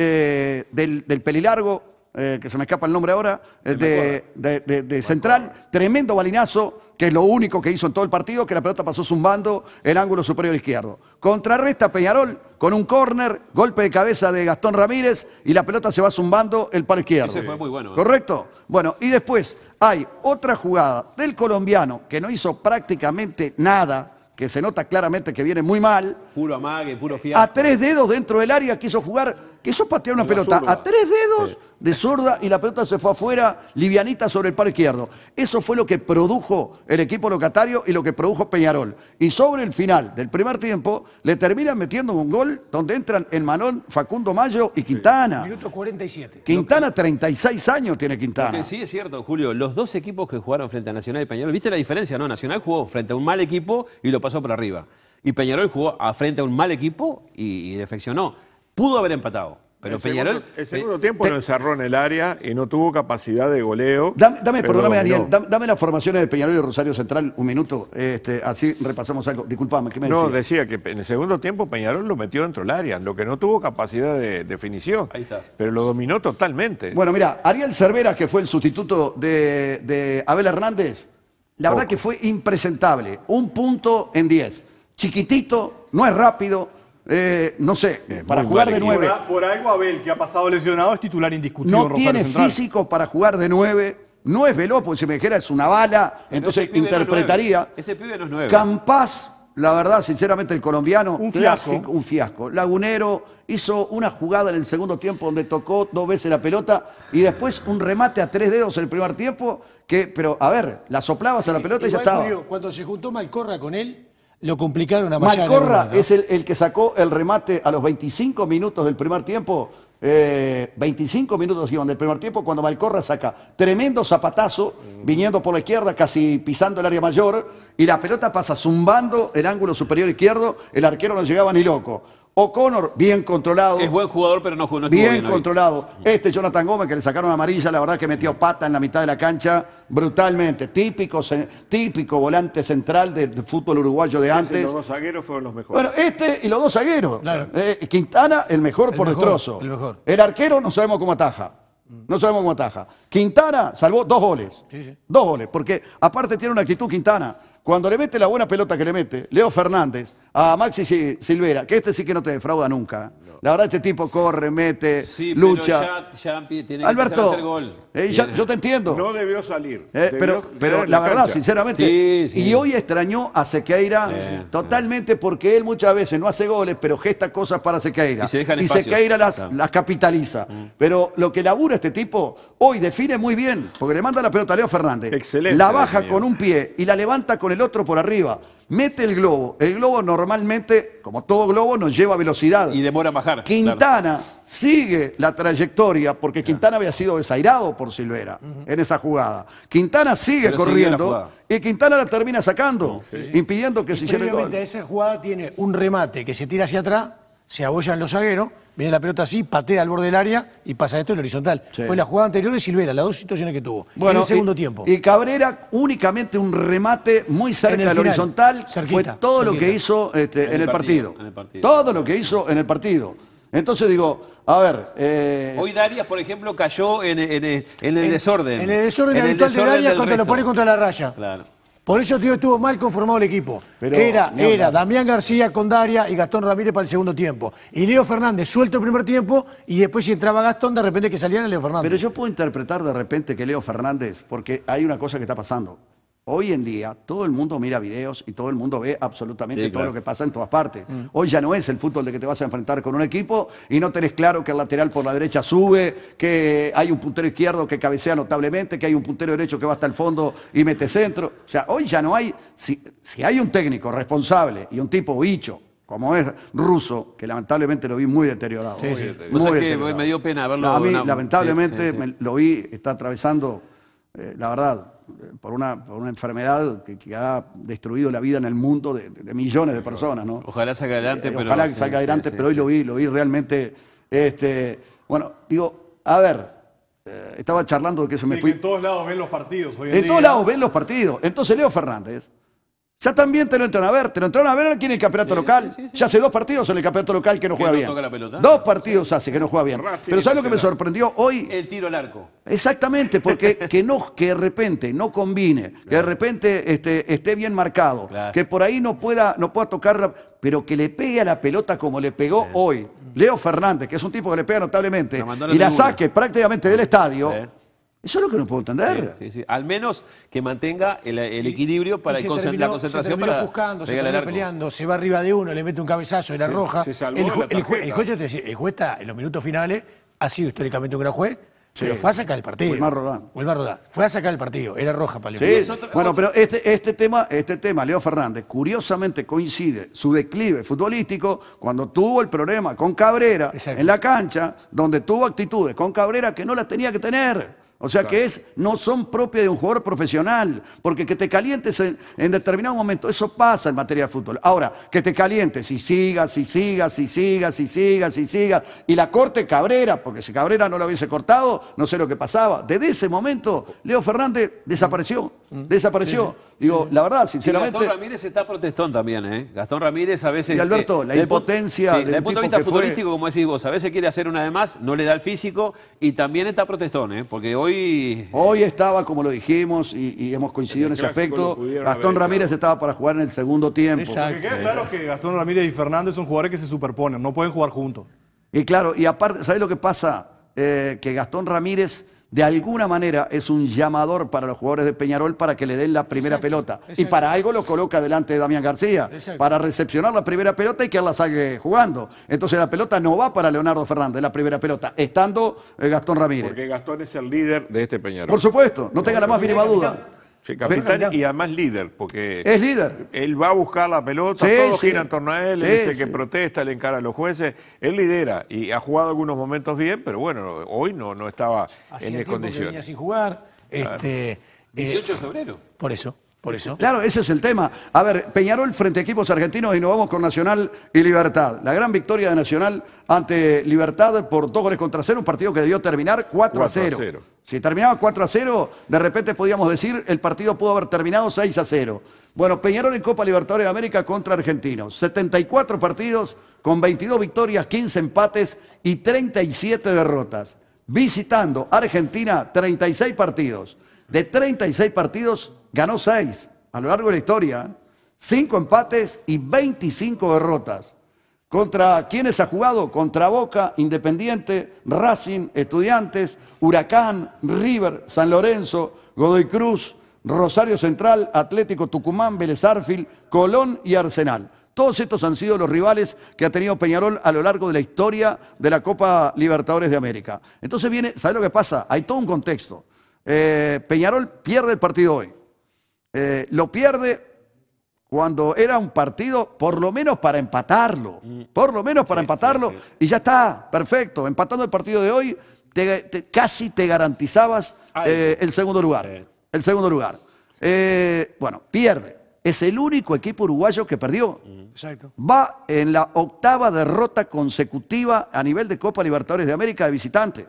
eh, del, del pelilargo, eh, que se me escapa el nombre ahora, eh, de, de- de- de Central, tremendo balinazo, que es lo único que hizo en todo el partido, que la pelota pasó zumbando el ángulo superior izquierdo. Contrarresta Peñarol con un córner, golpe de cabeza de Gastón Ramírez, y la pelota se va zumbando el palo izquierdo. Ese fue muy bueno, ¿eh? ¿Correcto? Bueno, y después hay otra jugada del colombiano que no hizo prácticamente nada, que se nota claramente que viene muy mal, Puro amague, puro fiasco. a tres dedos dentro del área quiso jugar, quiso patear una Con la pelota zurda. a tres dedos de zurda y la pelota se fue afuera, livianita sobre el palo izquierdo. Eso fue lo que produjo el equipo locatario y lo que produjo Peñarol. Y sobre el final del primer tiempo le terminan metiendo un gol donde entran en Manón, Facundo Mayo y Quintana. Minuto cuarenta y siete. Quintana, treinta y seis años tiene Quintana. Porque sí es cierto, Julio, los dos equipos que jugaron frente a Nacional y Peñarol, ¿viste la diferencia? No, Nacional jugó frente a un mal equipo y lo pasó por arriba. Y Peñarol jugó a frente a un mal equipo y, y defeccionó. Pudo haber empatado. Pero el Peñarol... Segundo, el segundo tiempo no encerró en el área y no tuvo capacidad de goleo. Dame, dame pero perdóname, dominó. Daniel, dame, dame las formaciones de Peñarol y Rosario Central, un minuto, este, así repasamos algo. Disculpame, ¿qué me No, decías? decía que en el segundo tiempo Peñarol lo metió dentro del área, lo que no tuvo capacidad de definición. Ahí está. Pero lo dominó totalmente. Bueno, mira, Ariel Cervera, que fue el sustituto de, de Abel Hernández, la verdad Poco. que fue impresentable. Un punto en diez. Chiquitito, no es rápido, eh, no sé, Es para muy jugar mal de equipo. nueve. Por, a- por algo Abel, que ha pasado lesionado, es titular indiscutible en No Rosario tiene Central. físico para jugar de nueve. No es veloz, porque si me dijera es una bala, entonces Ese pibe no es interpretaría. nueve. Ese pibe no es nueve. Campás, la verdad, sinceramente, el colombiano, Un fiasco. clásico, un fiasco. Lagunero hizo una jugada en el segundo tiempo donde tocó dos veces la pelota y después un remate a tres dedos en el primer tiempo, que, pero a ver, la soplabas a la pelota y ya Igual, estaba. Julio, cuando se juntó Malcorra con él, lo complicaron a Mayana. Malcorra ¿no? es el, el que sacó el remate a los veinticinco minutos del primer tiempo. eh, veinticinco minutos iban del primer tiempo cuando Malcorra saca tremendo zapatazo viniendo por la izquierda, casi pisando el área mayor, y la pelota pasa zumbando el ángulo superior izquierdo, el arquero no llegaba ni loco. O'Connor, bien controlado. Es buen jugador, pero no, no estuvo Bien bien hoy. controlado. Este Jonathan Gómez, que le sacaron amarilla, la verdad que metió pata en la mitad de la cancha brutalmente. Típico, ce- típico volante central del, del fútbol uruguayo de Ese, antes. los dos zagueros fueron los mejores. Bueno, este y los dos zagueros. Claro. Eh, Quintana, el mejor El por mejor, destrozo. el mejor. El arquero no sabemos cómo ataja. No sabemos cómo ataja. Quintana salvó dos goles. Sí, sí. Dos goles, porque aparte tiene una actitud Quintana. Cuando le mete la buena pelota que le mete, Leo Fernández, a Maxi Si- Silvera, que este sí que no te defrauda nunca. La verdad, este tipo corre, mete, Sí, lucha. pero ya, ya tiene que empezar a Alberto, hacer gol. eh, ya- Tiene- yo te entiendo. No debió salir. Eh, Debió pero quedar pero en la verdad, cancha. sinceramente, Sí, sí. y hoy extrañó a Sequeira Sí, totalmente porque él muchas veces no hace goles, pero gesta cosas para Sequeira. Y se dejan y espacios. Sequeira las, Claro. las capitaliza. Pero lo que labura este tipo, hoy define muy bien, porque le manda la pelota a Leo Fernández, Excelente la baja definido. con un pie y la levanta con el otro por arriba. Mete el globo. El globo normalmente, como todo globo, nos lleva a velocidad. Y demora en bajar. Quintana sigue la trayectoria porque Quintana había sido desairado por Silvera en esa jugada. Quintana sigue Pero siguió la corriendo jugada. y Quintana la termina sacando, impidiendo que Y se hiciera el previamente a gol. esa jugada tiene un remate que se tira hacia atrás, se abollan los zagueros, viene la pelota así, patea al borde del área y pasa esto en la horizontal. Sí. Fue la jugada anterior de Silvera, las dos situaciones que tuvo. en el segundo y, tiempo. Y Cabrera únicamente un remate muy cerca En el del final, horizontal. cerquita, fue todo lo cerquita. que hizo este, en, el el partido. partido, en el partido. Todo lo que hizo en el partido. Entonces digo, a ver, eh, Hoy Darias, por ejemplo, cayó en, en- en el desorden. En el desorden En el habitual de desorden Arias del contra lo resto. pone contra la raya. Claro. Por eso tío, estuvo mal conformado el equipo. Pero, era ni hablar. era Damián García con Daria y Gastón Ramírez para el segundo tiempo. Y Leo Fernández suelto el primer tiempo y después si entraba Gastón, de repente que salían Leo Fernández. pero yo puedo interpretar de repente que Leo Fernández, porque hay una cosa que está pasando. Hoy en día todo el mundo mira videos y todo el mundo ve absolutamente Sí, todo claro. lo que pasa en todas partes. Hoy ya no es el fútbol de que te vas a enfrentar con un equipo y no tenés claro que el lateral por la derecha sube, que hay un puntero izquierdo que cabecea notablemente, que hay un puntero derecho que va hasta el fondo y mete centro. O sea, hoy ya no hay, si, si hay un técnico responsable y un tipo bicho, como es Russo, que lamentablemente lo vi muy deteriorado. Sí, hoy, sí. muy Vos sabés que deteriorado. me dio pena verlo, A mí, no, lamentablemente, sí, sí, sí. me- lo vi, está atravesando, eh, la verdad, eh, por una, por una enfermedad que, que ha destruido la vida en el mundo de, de millones de personas, ¿no? Ojalá salga adelante, Eh, pero... Ojalá que sí, salga sí, adelante, sí, pero hoy sí. lo vi, lo vi realmente, este, bueno, digo, a ver, eh, estaba charlando de que se me Sí, fui. que en todos lados ven los partidos hoy en, En día. todos lados ven los partidos. Entonces Leo Fernández, ya también te lo entran a ver, te lo entran a ver aquí en el campeonato Sí, local. sí, sí, sí. Ya hace dos partidos en el campeonato local que no ¿Que juega no bien. toca la pelota? Dos partidos hace que no juega bien. Racing Pero ¿sabes lo que me Nacional. sorprendió hoy? El tiro al arco. Exactamente, porque que, no, que de repente no combine, que de repente este, esté bien marcado, Claro. que por ahí no pueda, no pueda tocarla, pero que le pegue a la pelota como le pegó hoy. Leo Fernández, que es un tipo que le pega notablemente, La mandó a la y la tribuna. saque prácticamente del estadio. Sí. Eso es lo que no puedo entender. Sí, sí. Al menos que mantenga el, el equilibrio para Y el se concent- terminó- la concentración se terminó para buscando, se pegarle al terminó arco. peleando, se va arriba de uno, le mete un cabezazo y la Se- roja. se salvó el, de jue- la el, jue- tarjeta. el juez, yo te decía, el juez está en los minutos finales, ha sido históricamente un gran juez, pero fue a sacar el partido. Wilmar Rodán. Wilmar Rodán. Fue a sacar el partido, era roja para el Sí, equipo. otro- bueno, pero este, este, tema, este tema, Leo Fernández, curiosamente coincide su declive futbolístico cuando tuvo el problema con Cabrera Exacto. en la cancha, donde tuvo actitudes con Cabrera que no las tenía que tener. O sea que es, no son propias de un jugador profesional, porque que te calientes en, en determinado momento, eso pasa en materia de fútbol. Ahora, que te calientes y sigas, y sigas, y sigas, y sigas, y sigas, y la corte Cabrera, porque si Cabrera no lo hubiese cortado, no sé lo que pasaba. Desde ese momento, Leo Fernández desapareció, desapareció. Digo, la verdad, sinceramente... Y Gastón Ramírez está protestón también, ¿eh? Gastón Ramírez a veces... Y Alberto, eh, la del impotencia sí, del desde el punto de tipo vista que fue- futbolístico, como decís vos, a veces quiere hacer una de más, no le da el físico, y también está protestón, ¿eh? Porque hoy... Hoy estaba, como lo dijimos, y, y hemos coincidido en En el ese clásico aspecto, lo pudieron Gastón haber Ramírez echado. estaba para jugar en el segundo tiempo. Exacto. Lo que queda claro es que Gastón Ramírez y Fernández son jugadores que se superponen, no pueden jugar juntos. Y claro, y aparte, ¿sabés lo que pasa? Eh, que Gastón Ramírez, de alguna manera, es un llamador para los jugadores de Peñarol para que le den la primera Exacto, pelota. Y exacto. para algo lo coloca delante de Damián García, Exacto. para recepcionar la primera pelota y que él la salga jugando. Entonces la pelota no va para Leonardo Fernández, la primera pelota, estando eh, Gastón Ramírez. Porque Gastón es el líder de este Peñarol. Por supuesto, no tenga la más mínima duda. Sí, capitán y además líder, porque Es líder. él va a buscar la pelota, Sí, todos sí. giran en torno a él, Sí, él dice que sí. protesta, le encara a los jueces, él lidera y ha jugado algunos momentos bien, pero bueno, hoy no, no estaba Hacía en tiempo que venía condiciones. sin jugar. Este, eh, dieciocho de febrero. por eso, por eso. Claro, ese es el tema. A ver, Peñarol frente a equipos argentinos y nos vamos con Nacional y Libertad. La gran victoria de Nacional ante Libertad por dos goles contra cero, un partido que debió terminar cuatro a cero. cuatro a cero. Si terminaba cuatro a cero, de repente podíamos decir el partido pudo haber terminado seis a cero. Bueno, Peñarol en Copa Libertadores de América contra Argentinos. setenta y cuatro partidos con veintidós victorias, quince empates y treinta y siete derrotas. Visitando Argentina, treinta y seis partidos. De treinta y seis partidos, ganó seis a lo largo de la historia. cinco empates y veinticinco derrotas. ¿Contra quiénes ha jugado? Contra Boca, Independiente, Racing, Estudiantes, Huracán, River, San Lorenzo, Godoy Cruz, Rosario Central, Atlético Tucumán, Vélez Arfield, Colón y Arsenal. Todos estos han sido los rivales que ha tenido Peñarol a lo largo de la historia de la Copa Libertadores de América. Entonces viene, ¿sabes lo que pasa? Hay todo un contexto. Eh, Peñarol pierde el partido hoy. Eh, lo pierde cuando era un partido por lo menos para empatarlo, por lo menos para empatarlo, y ya está, perfecto. Empatando el partido de hoy, te- te- casi te garantizabas eh, el segundo lugar. El segundo lugar. Eh, bueno, pierde. Es el único equipo uruguayo que perdió. Exacto. Va en la octava derrota consecutiva a nivel de Copa Libertadores de América de visitante.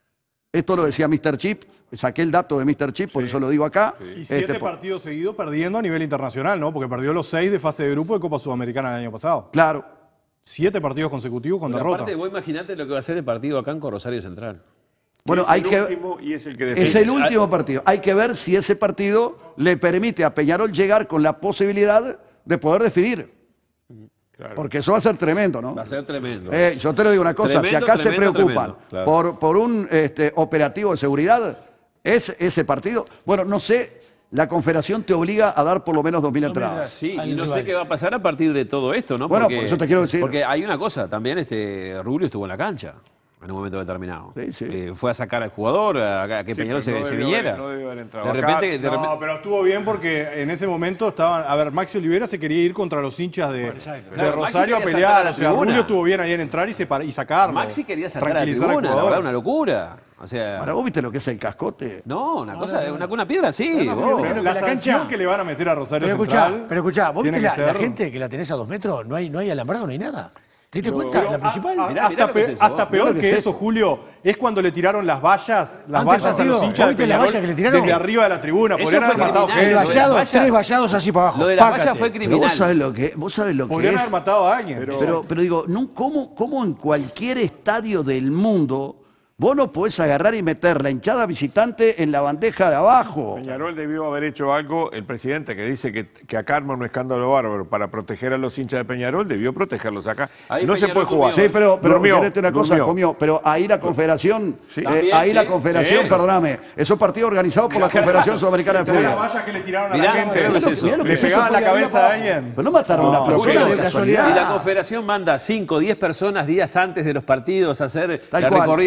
Esto lo decía mister Chip, saqué el dato de mister Chip, por eso lo digo acá. Y siete Este, por- partidos seguidos perdiendo a nivel internacional, ¿no? Porque perdió los seis de fase de grupo de Copa Sudamericana el año pasado. Claro. Siete partidos consecutivos con Pero derrota. aparte, vos imaginate lo que va a ser el partido acá en con Rosario Central. Bueno, Es hay el que... último y es el que Es define. el último partido. Hay que ver si ese partido le permite a Peñarol llegar con la posibilidad de poder definir. Claro. Porque eso va a ser tremendo, ¿no? Va a ser tremendo. Eh, yo te lo digo una cosa, si Tremendo, acá se tremendo, preocupan tremendo, claro. por, por un este, operativo de seguridad, es ese partido. Bueno, no sé, la Confederación te obliga a dar por lo menos dos mil entradas. Sí, al y no rival. sé qué va a pasar a partir de todo esto, ¿no? Bueno, por eso te quiero decir. Porque hay una cosa, también este Rubio estuvo en la cancha en un momento determinado. Sí, sí. Eh, fue a sacar al jugador, a, a que Sí, Peñarol pero se, no se debió viniera. haber- no debió haber entrado. de Acá- repente, de No, repente- pero estuvo bien porque en ese momento estaban. A ver, Maxi Olivera se quería ir contra los hinchas de, de Claro, Maxi Rosario a quería pelear. sacar a la O sea, tribuna. Rubio estuvo bien ahí en entrar y, separ- y sacarlo. Maxi quería sacar a la tranquilizar al tribuna, la jugador. verdad, una locura. O sea, Ahora, ¿vos viste lo que es el cascote? no, una cosa, una, una piedra sí. No, no, vos. pero- Pero la, la sanción cancha- que le van a meter a Rosario Pero escuchá, Central. pero escuchá, vos tiene viste que la, la ser- gente que la tenés a dos metros, no hay, no hay alambrado, no hay nada. ¿Te diste Pero- cuenta? pero La principal. a- a- Mirá, mirá hasta lo que es pe- eso, hasta vos. peor Mirá lo que que es eso, Julio, es cuando le tiraron las vallas, las Antes vallas a partido, los hinchas de ¿viste la Peñarol valla que le tiraron? desde arriba de la tribuna. Eso Podrían fue haber matado criminal, el lo gente. de la vallado, valla- tres vallados así para abajo. Lo de la valla Pácate. fue Pero criminal. vos sabés lo que, vos sabés lo que Podrían es. haber matado a alguien. Pero, pero digo, no, ¿cómo, ¿cómo en cualquier estadio del mundo vos no podés agarrar y meter la hinchada visitante en la bandeja de abajo? Peñarol debió haber hecho algo, el presidente que dice que, que acá arma un escándalo bárbaro para proteger a los hinchas de Peñarol, debió protegerlos acá. Ahí no se Peñarol puede jugar. Sí, pero, pero Durmió, querete una cosa, durmió. comió. Pero ahí la Confederación, Sí. eh, También, ahí la sí. Confederación, Sí. perdóname, esos partidos organizados por la Confederación Sudamericana de Mirá las Fútbol. vallas que le tiraron a Mirá, la gente. mirá lo que es eso. Mirá lo que Le es eso, pegaban la fue de arriba cabeza a para abajo. alguien. Pero no mataron a una No, persona Julio, de de casualidad. Y la Confederación manda cinco o diez personas días antes de los partidos a hacer Tal la cual. recorrida de los estadios.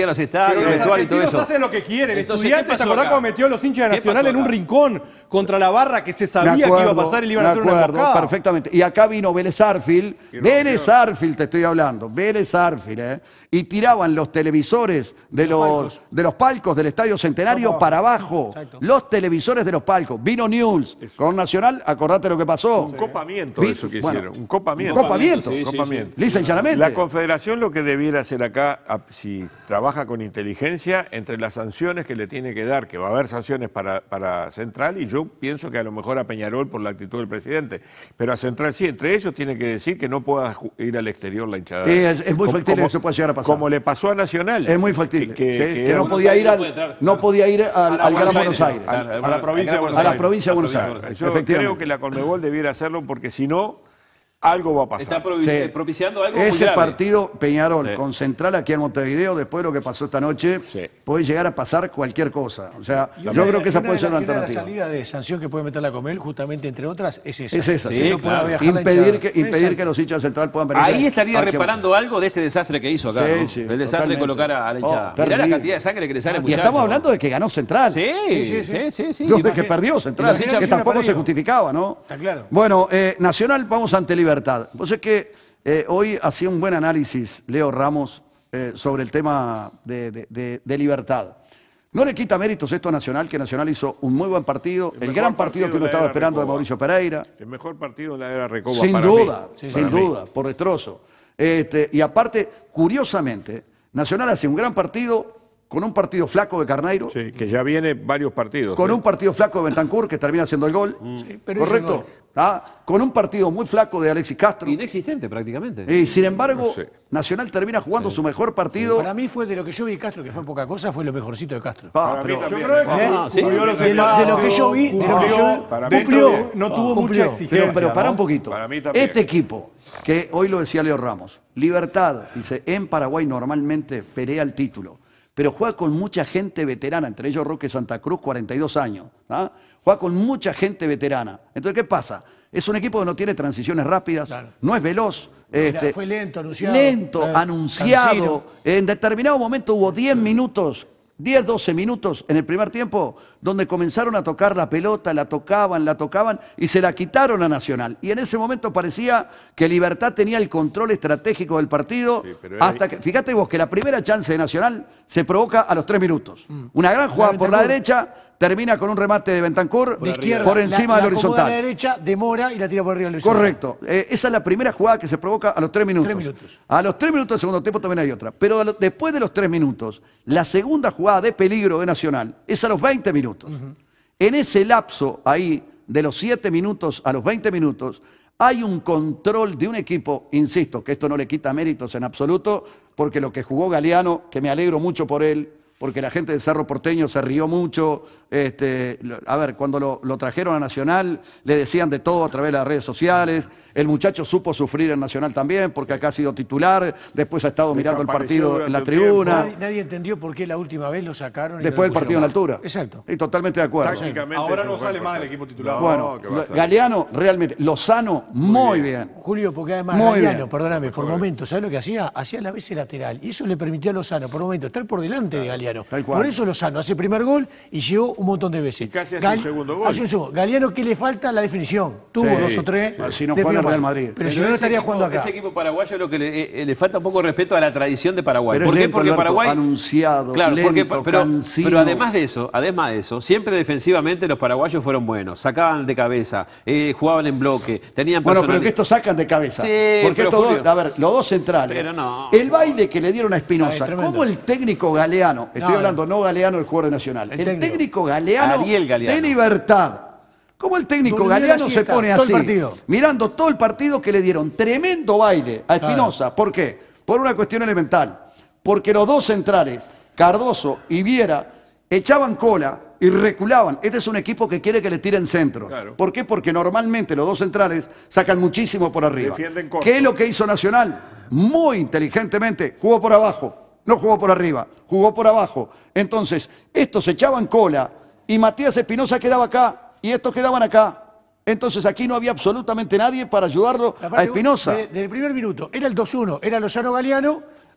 horario, Pero el los vestuario y todo argentinos eso. hacen lo que quieren. Entonces, Estudiantes, ¿qué ¿te pasó acordás acá? cómo metió a los hinchas de ¿Qué Nacional pasó en un acá? rincón contra la barra que se sabía Me que iba a acuerdo, pasar y le iban me a hacer una acuerdo, emboscada? perfectamente. Y acá vino Vélez Arfield, Vélez Arfield te estoy hablando, Vélez Arfield, ¿eh? Y tiraban los televisores de los, palcos. de los palcos del Estadio Centenario para abajo. Exacto. Los televisores de los palcos. Vino News con Nacional, acordate lo que pasó. Un copamiento Vi- eso que bueno, hicieron. Un copamiento. un copamiento. Un Sí, sí, copamiento. Lisa y llanamente. La Confederación lo que debiera hacer acá, a- si trabaja con inteligencia, entre las sanciones que le tiene que dar, que va a haber sanciones para, para Central, y yo pienso que a lo mejor a Peñarol por la actitud del presidente, pero a Central sí, entre ellos tiene que decir que no pueda ju- ir al exterior la hinchada. Sí, es- es muy factible que eso pueda llegar a pasar. Como le pasó a Nacional. Es muy factible. Que, sí, que- que que era no un- podía ir no al, puede entrar, no claro. podía ir al, al Gran Buenos Buenos Aires. Aires. A la provincia de Buenos A la Aires. provincia de Buenos La Aires. provincia Yo Efectivamente. creo que la Conmebol debiera hacerlo porque si no, algo va a pasar. Está provi- Sí. eh, propiciando algo muy Ese grave. partido, Peñarol, Sí. con Central aquí en Montevideo, después de lo que pasó esta noche, Sí. puede llegar a pasar cualquier cosa. O sea, Y yo una de creo la- que esa una puede de ser la- una una de alternativa. La salida de sanción que puede meter la Comel, justamente, entre otras, es esa. Es esa, Que sí, no pueda claro. viajar la Impedir, hinchada. que, impedir Exacto. que los hinchas de Central puedan venir. Ahí estaría aquí a- reparando algo de este desastre que hizo acá, Sí, ¿no? sí, Del desastre totalmente. de colocar a, a la Oh, hinchada. Mirá terrible. la cantidad de sangre que le sale, Y muchacho. estamos hablando de que ganó Central. Sí, Sí, sí, sí, sí, sí. sí. Los de que imagínate. perdió Central, Los hinchas que que tampoco hubiera se perdido. justificaba, ¿no? Está claro. Bueno, eh, Nacional, vamos ante Libertad. Vos es que eh, hoy hacía un buen análisis Leo Ramos eh, sobre el tema de, de- de- de Libertad. No le quita méritos esto a Nacional, que Nacional hizo un muy buen partido, el, mejor gran partido partido que uno de la estaba era esperando de Recoba. Mauricio Pereira. El mejor partido en la era Recoba Sin para duda, mí. sin Para mí. duda, por destrozo. Este, y aparte, curiosamente, Nacional hace un gran partido con un partido flaco de Carneiro, Sí, que ya viene varios partidos. con ¿eh? un partido flaco de Bentancur, que termina haciendo el gol. Sí, pero hizo ¿Correcto? un gol. ¿Ah? Con un partido muy flaco de Alexis Castro. Inexistente prácticamente. Y sin embargo, No sé. Nacional termina jugando su mejor partido. Para mí fue de lo que yo vi Castro, que fue poca cosa, fue lo mejorcito de Castro. Pa, Para mí pero- también. Yo creo que Ah, sí. cubrió los De lo- de lo que yo vi, de lo que yo vi, Para mí cumplió, también. no tuvo Cumplió. mucha exigencia. pero, pero para ¿no? un poquito. Para mí también. Este equipo, que hoy lo decía Leo Ramos, Libertad, dice, en Paraguay normalmente pelea el título, pero juega con mucha gente veterana, entre ellos Roque Santa Cruz, cuarenta y dos años. ¿ah? Juega con mucha gente veterana. Entonces, ¿qué pasa? Es un equipo que no tiene transiciones rápidas, Claro. no es veloz. Mira, este, fue lento, anunciado. Lento, Eh, anunciado. cansino. En determinado momento hubo diez minutos, diez, doce minutos en el primer tiempo, donde comenzaron a tocar la pelota, la tocaban, la tocaban y se la quitaron a Nacional. Y en ese momento parecía que Libertad tenía el control estratégico del partido, Sí, pero era hasta ahí. que, fíjate vos que la primera chance de Nacional se provoca a los tres minutos. Mm. Una gran jugada por la Bentancur. derecha, termina con un remate de Bentancur De izquierda, por encima la, del la acomoda horizontal. a la derecha, demora y la tira por arriba del horizontal. Correcto. Eh, esa es la primera jugada que se provoca a los tres minutos. Tres minutos. A los tres minutos del segundo tiempo también hay otra. Pero a lo- después de los tres minutos, la segunda jugada de peligro de Nacional es a los veinte minutos. En ese lapso ahí, de los siete minutos a los veinte minutos, hay un control de un equipo, insisto, que esto no le quita méritos en absoluto, porque lo que jugó Galeano, que me alegro mucho por él, porque la gente de Cerro Porteño se rió mucho. Este, lo- a ver, cuando lo, lo trajeron a Nacional, le decían de todo a través de las redes sociales. El muchacho supo sufrir en Nacional también, porque acá ha sido titular, después ha estado mirando el Desapareció partido en la durante un tribuna, Nadie, nadie entendió por qué la última vez lo sacaron. y después no del lo partido en la pusieron altura. más. Exacto. Y totalmente de acuerdo. Tácticamente Ahora es no un sale buen más del partido. equipo titular. No, Bueno, ¿qué va a ser? Galeano, realmente, Lozano, muy bien. Julio, porque además Muy Galeano, bien. perdóname, por momentos, ¿sabes lo que hacía? Hacía la vez lateral. Y eso le permitió a Lozano, por momentos, estar por delante de Galeano. Tal cual. Por eso Lozano hace primer gol y llegó un montón de veces. Y casi hace un segundo gol. Hace un segundo. Galeano, ¿qué le falta? La definición. Tuvo Sí. dos o tres. Si no definió juega en el mal. Real Madrid. Pero, si no, no ese estaría equipo- jugando acá. Ese equipo paraguayo lo que le, eh, le falta un poco de respeto a la tradición de Paraguay. Pero es ¿Por qué? lento, Porque Alberto, Paraguay. anunciado, Claro, porque, lento, pero, cansino. pero además de eso, además de eso, siempre defensivamente los paraguayos fueron buenos. Sacaban de cabeza, eh, jugaban en bloque, tenían Bueno, pero personalidad. que estos sacan de cabeza. Sí, Porque pero estos dos, Julio- a ver, los dos centrales. Pero no. El baile que le dieron a Ay, Espinosa, tremendo. ¿cómo el técnico Galeano, estoy No, hablando no Galeano, el jugador de Nacional, El el, técnico. técnico Galeano, Ariel Galeano. de Libertad. ¿Cómo el técnico Durmió la Galeano se siesta, pone todo el así? partido. Mirando todo el partido que le dieron. Tremendo baile a Espinosa. ¿Por qué? Por una cuestión elemental. Porque los dos centrales, Cardoso y Viera, echaban cola y reculaban. Este es un equipo que quiere que le tiren centros. Claro. ¿Por qué? Porque normalmente los dos centrales sacan muchísimo por arriba. Defienden corto. ¿Qué es lo que hizo Nacional? Muy inteligentemente, jugó por abajo, no jugó por arriba, jugó por abajo. Entonces, estos echaban cola y Matías Espinosa quedaba acá y estos quedaban acá. Entonces aquí no había absolutamente nadie para ayudarlo a Aparte, Espinosa. de- Desde el primer minuto, era el dos uno, era Lozano Galeano,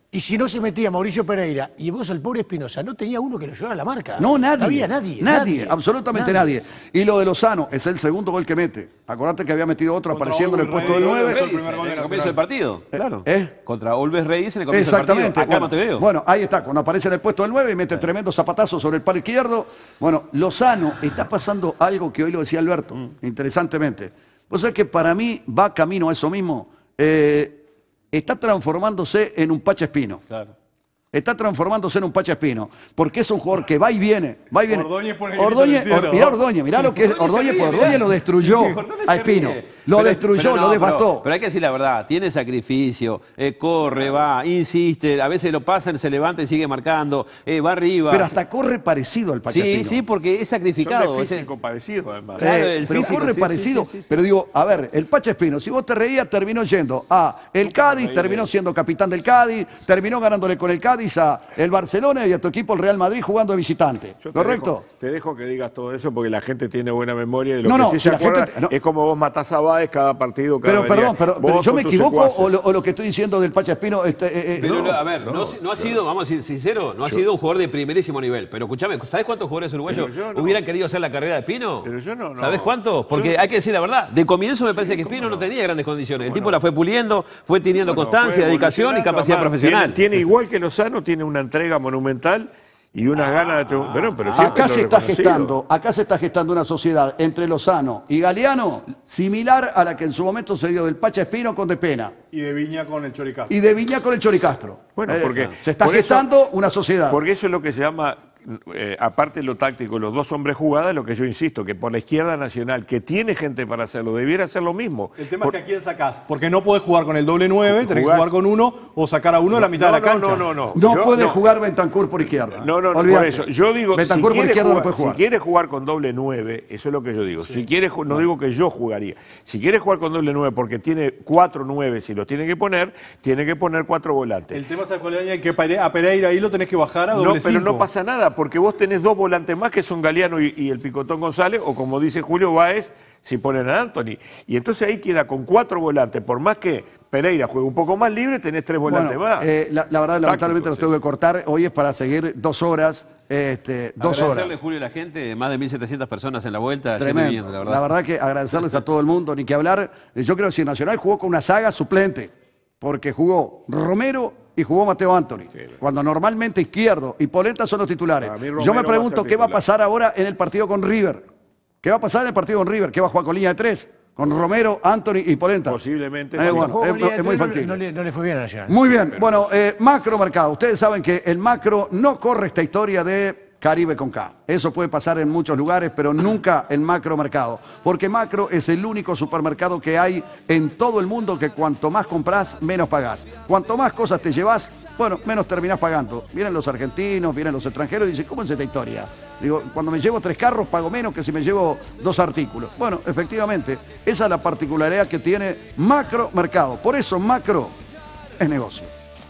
Y si no se metía Mauricio Pereira y vos el pobre Espinosa, no tenía uno que lo llevara a la marca. No, nadie. No había nadie. Nadie, absolutamente nadie. Y lo de Lozano es el segundo gol que mete. Acordate que había metido otro Contra apareciendo en el Always puesto del Ready, nueve. Always Reyes, primer gol de en el Nacional. comienzo del partido, claro. ¿Eh? Contra Alves Reyes en el comienzo del Exactamente. partido. Acá en Bueno, Montevideo. bueno, ahí está, cuando aparece en el puesto del nueve y mete tremendo zapatazo sobre el palo izquierdo. Bueno, Lozano, está pasando algo que hoy lo decía Alberto, Mm. interesantemente. Vos sabés que para mí va camino a eso mismo. Eh, está transformándose en un Pacha Espino. Claro. Está transformándose en un Pacha Espino, porque es un jugador que va y viene, va y viene. Ordóñez pone el grito Ordóñez, en el cielo. Or- mirá Ordóñez, mirá lo que es Ordóñez Ordóñez, se porque ríe, Ordóñez mirá. lo destruyó Ordóñez a se Espino. ríe. Lo Pero- destruyó, pero no, lo devastó. Pero, pero hay que decir la verdad, tiene sacrificio, eh, corre, va, insiste, a veces lo pasan, se levanta y sigue marcando, eh, va arriba. Pero hasta corre parecido al Pacha Sí, Espino. sí, porque es Son sacrificado. de ese- físico parecido, además. Eh, Claro, el pero físico, corre sí, parecido. sí, sí, sí. Pero digo, a ver, el Pacha Espino, si vos te reías, terminó yendo a el Cádiz, terminó siendo capitán del Cádiz, terminó ganándole con el Cádiz a el Barcelona y a tu equipo el Real Madrid jugando de visitante. Yo te ¿Correcto? dejo- Te dejo que digas todo eso porque la gente tiene buena memoria y lo No, que no, sí si se la acuerda gente- no. es como vos matás a Báez cada partido, cada Pero venida. perdón, pero, pero Vos yo con me tus equivoco secuaces. o lo, o lo que estoy diciendo del Pacha Espino. este, eh, eh, Pero, no. a ver, no, no ha sido, vamos a ser sinceros, no ha sido un jugador de primerísimo nivel. Pero escúchame, ¿sabes cuántos jugadores uruguayos Pero yo no. hubieran querido hacer la carrera de Espino? Pero yo no, no. ¿Sabes cuántos? Porque Yo- hay que decir la verdad. De comienzo me parece que Espino no? tenía grandes condiciones. El tipo la fue puliendo, fue teniendo Bueno, constancia, fue dedicación y evolucionando, capacidad además, profesional. Tiene, tiene igual que Lozano, tiene una entrega monumental y unas ganas de triunfar. Pero, pero siempre Acá lo se está reconocido. gestando, acá se está gestando una sociedad entre Lozano y Galeano similar a la que en su momento se dio del Pacha Espino con De Pena Y de Viña con el Choricastro. y de Viña con el Choricastro. Bueno, Eh, porque se está por eso- gestando una sociedad. Porque eso es lo que se llama, eh, aparte de lo táctico, los dos hombres jugadas, lo que yo insisto, que por la izquierda nacional, que tiene gente para hacerlo, debiera hacer lo mismo. El tema Por- es que a quién sacás. Porque no podés jugar con el doble nueve, tenés que Jugás- jugar con uno o sacar a uno de la mitad no, de la cancha. No, no, no. No Yo- puede no. jugar Bentancur por izquierda. No, no, no, por Olvídate. eso. Yo digo, si Bentancur por quiere, izquierda jugar, no puede jugar. si quiere jugar con doble nueve, eso es lo que yo digo. Si quiere, ju- no digo que yo jugaría. Si quiere jugar con doble nueve porque tiene cuatro nueve, si los tiene que poner, tiene que poner cuatro volantes. El tema es que Pere- a Pereira ahí lo tenés que bajar a No, doble pero cinco. no pasa nada, porque vos tenés dos volantes más que son Galeano y, y el Picotón González, o como dice Julio Báez, si ponen a Anthony. Y entonces ahí queda con cuatro volantes, por más que Pereira juegue un poco más libre, tenés tres volantes Bueno, más. eh, la, la verdad, lamentablemente los Tácticos, tengo que cortar. Hoy es para seguir dos horas. Este, dos Agradecerle, horas. Julio, a la gente, más de mil setecientas personas en la vuelta, yendo y Tremendo. viniendo, la verdad. La verdad que agradecerles a todo el mundo, ni que hablar. Eh, Yo creo que si Nacional jugó con una saga suplente, porque jugó Romero y jugó Mateo Anthony, cuando normalmente Izquierdo y Polenta son los titulares. Para mí Yo Romero me va a pregunto ser qué va a titular. pasar ahora en el partido con River. ¿Qué va a pasar en el partido con River? ¿Qué va a jugar con línea de tres? Con Romero, Anthony y Polenta. Posiblemente, Eh, sí. bueno, Jugó es, con línea de es muy tres, no- factible. no, le, no le fue bien a Nacional. Muy bien, bueno, eh, macro mercado. Ustedes saben que el macro no corre esta historia de Caribe con K. Eso puede pasar en muchos lugares, pero nunca en macro mercado. Porque macro es el único supermercado que hay en todo el mundo que cuanto más compras, menos pagás. Cuanto más cosas te llevas, bueno, menos terminás pagando. Vienen los argentinos, vienen los extranjeros y dicen, ¿cómo es esta historia? Digo, cuando me llevo tres carros, pago menos que si me llevo dos artículos. Bueno, efectivamente, esa es la particularidad que tiene macro mercado. Por eso macro es negocio.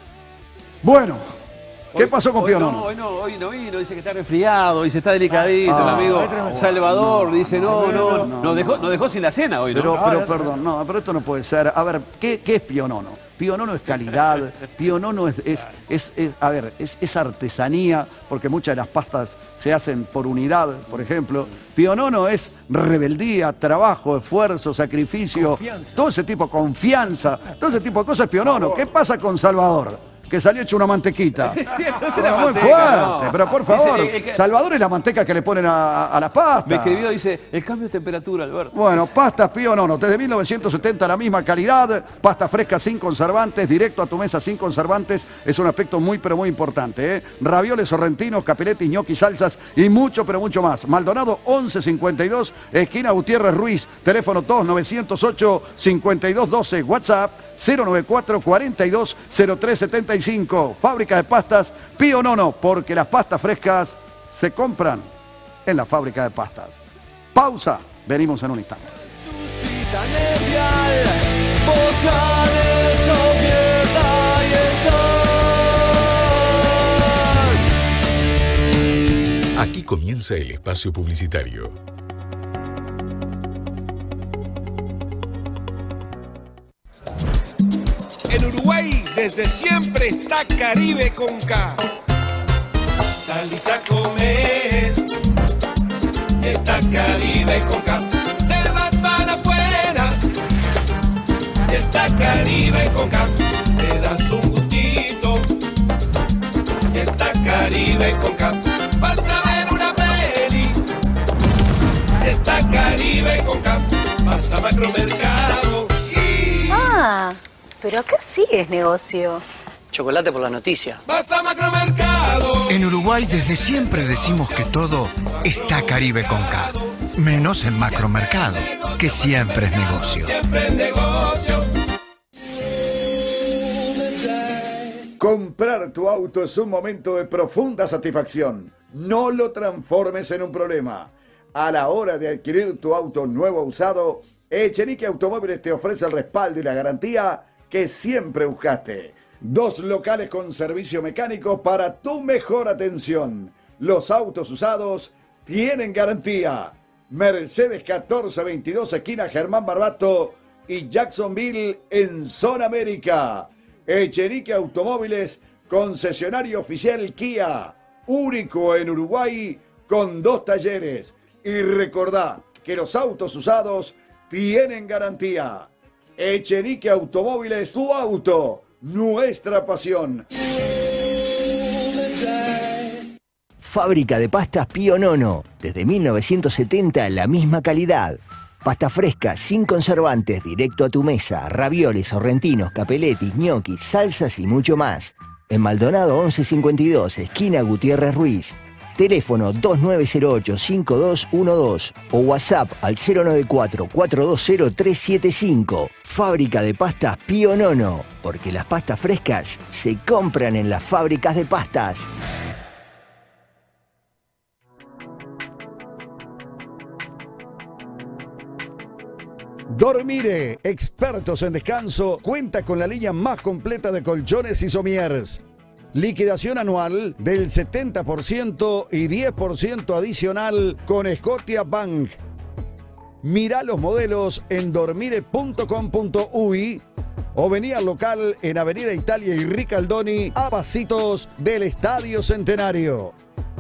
Bueno, ¿qué pasó con Hoy Pío no, Nono? hoy no, hoy no vino, dice que está resfriado, dice está delicadito, Ah, el amigo no, Salvador, dice no, no, no, nos no, dejó, no. nos dejó sin la cena hoy, ¿no? Pero, pero perdón, no, pero esto no puede ser. A ver, ¿qué, qué es Pío Nono? Pío Nono es calidad, Pío Nono es, es, es, es- a ver, es, es artesanía, porque muchas de las pastas se hacen por unidad, por ejemplo. Pío Nono es rebeldía, trabajo, esfuerzo, sacrificio, Confianza. todo ese tipo, confianza, todo ese tipo de cosas es Pío Nono. ¿Qué pasa con Salvador? Que salió hecho una mantequita. Es cierto, es Bueno, la muy manteca, fuerte, no. pero por Dice, favor, eh, eh, que- Salvador es la manteca que le ponen a, a las pastas. Me escribió, dice, el cambio de temperatura, Alberto. Bueno, pastas Pío Nono, desde mil novecientos setenta la misma calidad, pasta fresca sin conservantes, directo a tu mesa sin conservantes, es un aspecto muy pero muy importante, ¿eh? Ravioles sorrentinos, capiletis, ñoquis, salsas y mucho pero mucho más. Maldonado once cincuenta y dos, esquina Gutiérrez Ruiz, teléfono dos nueve cero ocho cinco dos uno dos, WhatsApp cero nueve cuatro cuarenta y dos cero tres setenta y cinco. Fábrica de pastas Pío Nono, porque las pastas frescas se compran en la fábrica de pastas. Pausa, venimos en un instante. Suscita nevial, postales o pierda y estás. Aquí comienza el espacio publicitario. En Uruguay desde siempre está Caribe con K. Salís a comer y está Caribe con K. Te vas para afuera y está Caribe con K. Te das un gustito y está Caribe con K. Vas a ver una peli y está Caribe con K. Vas a Macromercado y... Ah, pero acá sí es negocio. Chocolate por la noticia. Vas a Macromercado. En Uruguay desde siempre decimos que todo está Caribe con K. Menos en Macromercado, que siempre es negocio. Siempre es negocio. Comprar tu auto es un momento de profunda satisfacción. No lo transformes en un problema. A la hora de adquirir tu auto nuevo o usado, Echenique Automóviles te ofrece el respaldo y la garantía que siempre buscaste. Dos locales con servicio mecánico para tu mejor atención. Los autos usados tienen garantía. Mercedes catorce veintidós, esquina Germán Barbato y Jacksonville en Zona América. Echenique Automóviles, concesionario oficial Kia, único en Uruguay con dos talleres. Y recordá que los autos usados tienen garantía. Echenique Automóviles, tu auto, nuestra pasión. Fábrica de pastas Pío Nono. Desde mil novecientos setenta, la misma calidad. Pasta fresca, sin conservantes, directo a tu mesa. Ravioles, sorrentinos, capeletis, ñoquis, salsas y mucho más. En Maldonado once cincuenta y dos, esquina Gutiérrez Ruiz. Teléfono dos nueve cero ocho, cinco dos uno dos o WhatsApp al cero nueve cuatro, cuatro dos cero, tres siete cinco. Fábrica de pastas Pío Nono, porque las pastas frescas se compran en las fábricas de pastas. Dormire, expertos en descanso, cuenta con la línea más completa de colchones y sommiers. Liquidación anual del setenta por ciento y diez por ciento adicional con Scotia Bank. Mirá los modelos en dormire punto com punto uy o vení al local en Avenida Italia y Ricaldoni a pasitos del Estadio Centenario.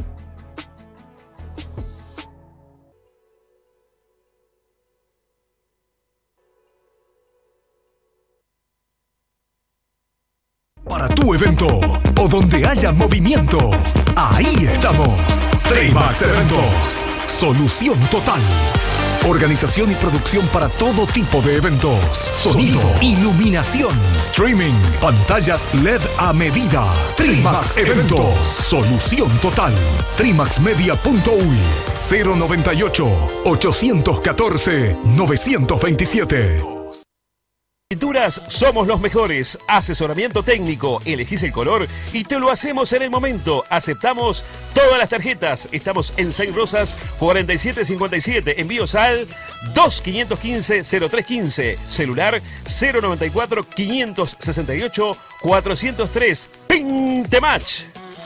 Para tu evento o donde haya movimiento, ahí estamos. Trimax Eventos, solución total. Organización y producción para todo tipo de eventos. Sonido, iluminación, streaming, pantallas L E D a medida. Trimax Eventos, solución total. trimax media punto uy, cero noventa y ocho, ochocientos catorce, novecientos veintisiete. Pinturas somos los mejores. Asesoramiento técnico. Elegís el color y te lo hacemos en el momento. Aceptamos todas las tarjetas. Estamos en Saint Rosas cuarenta y siete cincuenta y siete. Envíos al dos cinco uno cinco, cero tres uno cinco. Celular cero noventa y cuatro, quinientos sesenta y ocho, cuatrocientos tres. Pintematch.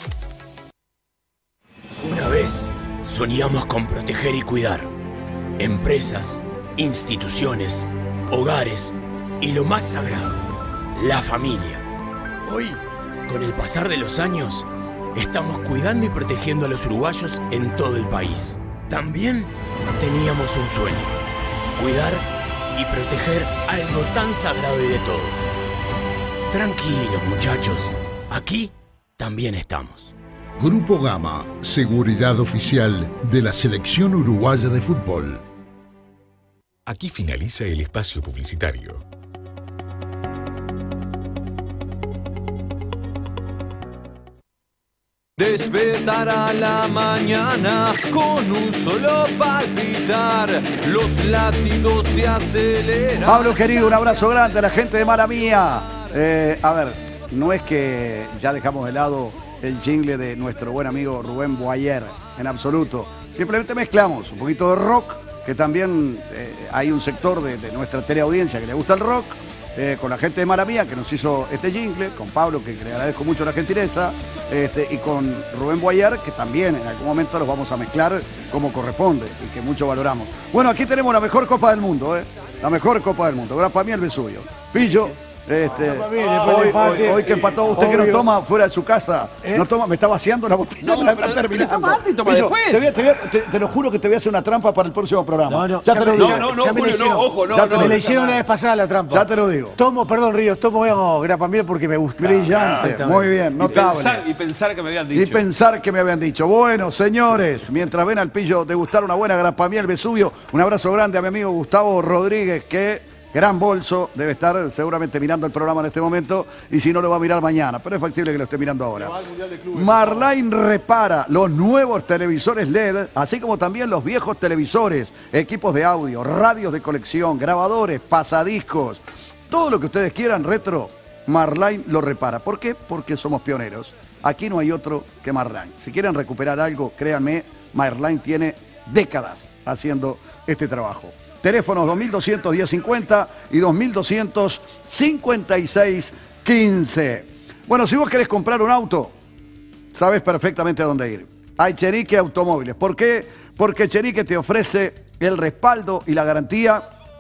Una vez soñamos con proteger y cuidar empresas, instituciones, hogares y lo más sagrado, la familia. Hoy, con el pasar de los años, estamos cuidando y protegiendo a los uruguayos en todo el país. También teníamos un sueño, cuidar y proteger algo tan sagrado y de todos. Tranquilos, muchachos, aquí también estamos. Grupo Gama, seguridad oficial de la Selección Uruguaya de Fútbol. Aquí finaliza el espacio publicitario. Despertar a la mañana con un solo palpitar, los latidos se aceleran. Pablo querido, un abrazo grande a la gente de Mala Mía. Eh, a ver, no es que ya dejamos de lado el jingle de nuestro buen amigo Rubén Boyer, en absoluto. Simplemente mezclamos un poquito de rock, que también eh, hay un sector de, de nuestra teleaudiencia que le gusta el rock, eh, con la gente de Mala Mía que nos hizo este jingle, con Pablo, que le agradezco mucho la gentileza, este, y con Rubén Boyer, que también en algún momento los vamos a mezclar como corresponde y que mucho valoramos. Bueno, aquí tenemos la mejor Copa del Mundo, ¿eh? La mejor Copa del Mundo. Ahora para mí el Vesubio. Pillo, Este, No, bien, después hoy, del empate, hoy- hoy que empató usted que no obvio. toma fuera de su casa, ¿Eh? no toma, me está vaciando la botella, No, me la pero está terminando. toma antes y toma Pillo, después. Te, voy a- te voy a- te- te lo juro que te voy a hacer una trampa para el próximo programa. No, no, ya ya te lo me- digo. ya- No, no, ya me Julio, la hicieron. no, ojo, no, Ya te no. lo Me la digo. hicieron una vez pasada la trampa. Ya te lo digo. Tomo, perdón, Ríos, tomo bueno, grapamiel porque me gusta. Brillante, muy bien, Y notable. pensar, y pensar que me habían dicho. Y pensar que me habían dicho. Bueno, señores, mientras ven al Pillo degustar una buena grapamiel Vesubio, un abrazo grande a mi amigo Gustavo Rodríguez, que gran bolso, debe estar seguramente mirando el programa en este momento, y si no lo va a mirar mañana, pero es factible que lo esté mirando ahora. Marline repara los nuevos televisores L E D, así como también los viejos televisores, equipos de audio, radios de colección, grabadores, pasadiscos, todo lo que ustedes quieran retro, Marline lo repara. ¿Por qué? Porque somos pioneros. Aquí no hay otro que Marline. Si quieren recuperar algo, créanme, Marline tiene décadas haciendo este trabajo. Teléfonos dos mil doscientos diez cincuenta y dos mil doscientos cincuenta y seis quince. Bueno, si vos querés comprar un auto, sabes perfectamente a dónde ir. A Echenique Automóviles. ¿Por qué? Porque Echenique te ofrece el respaldo y la garantía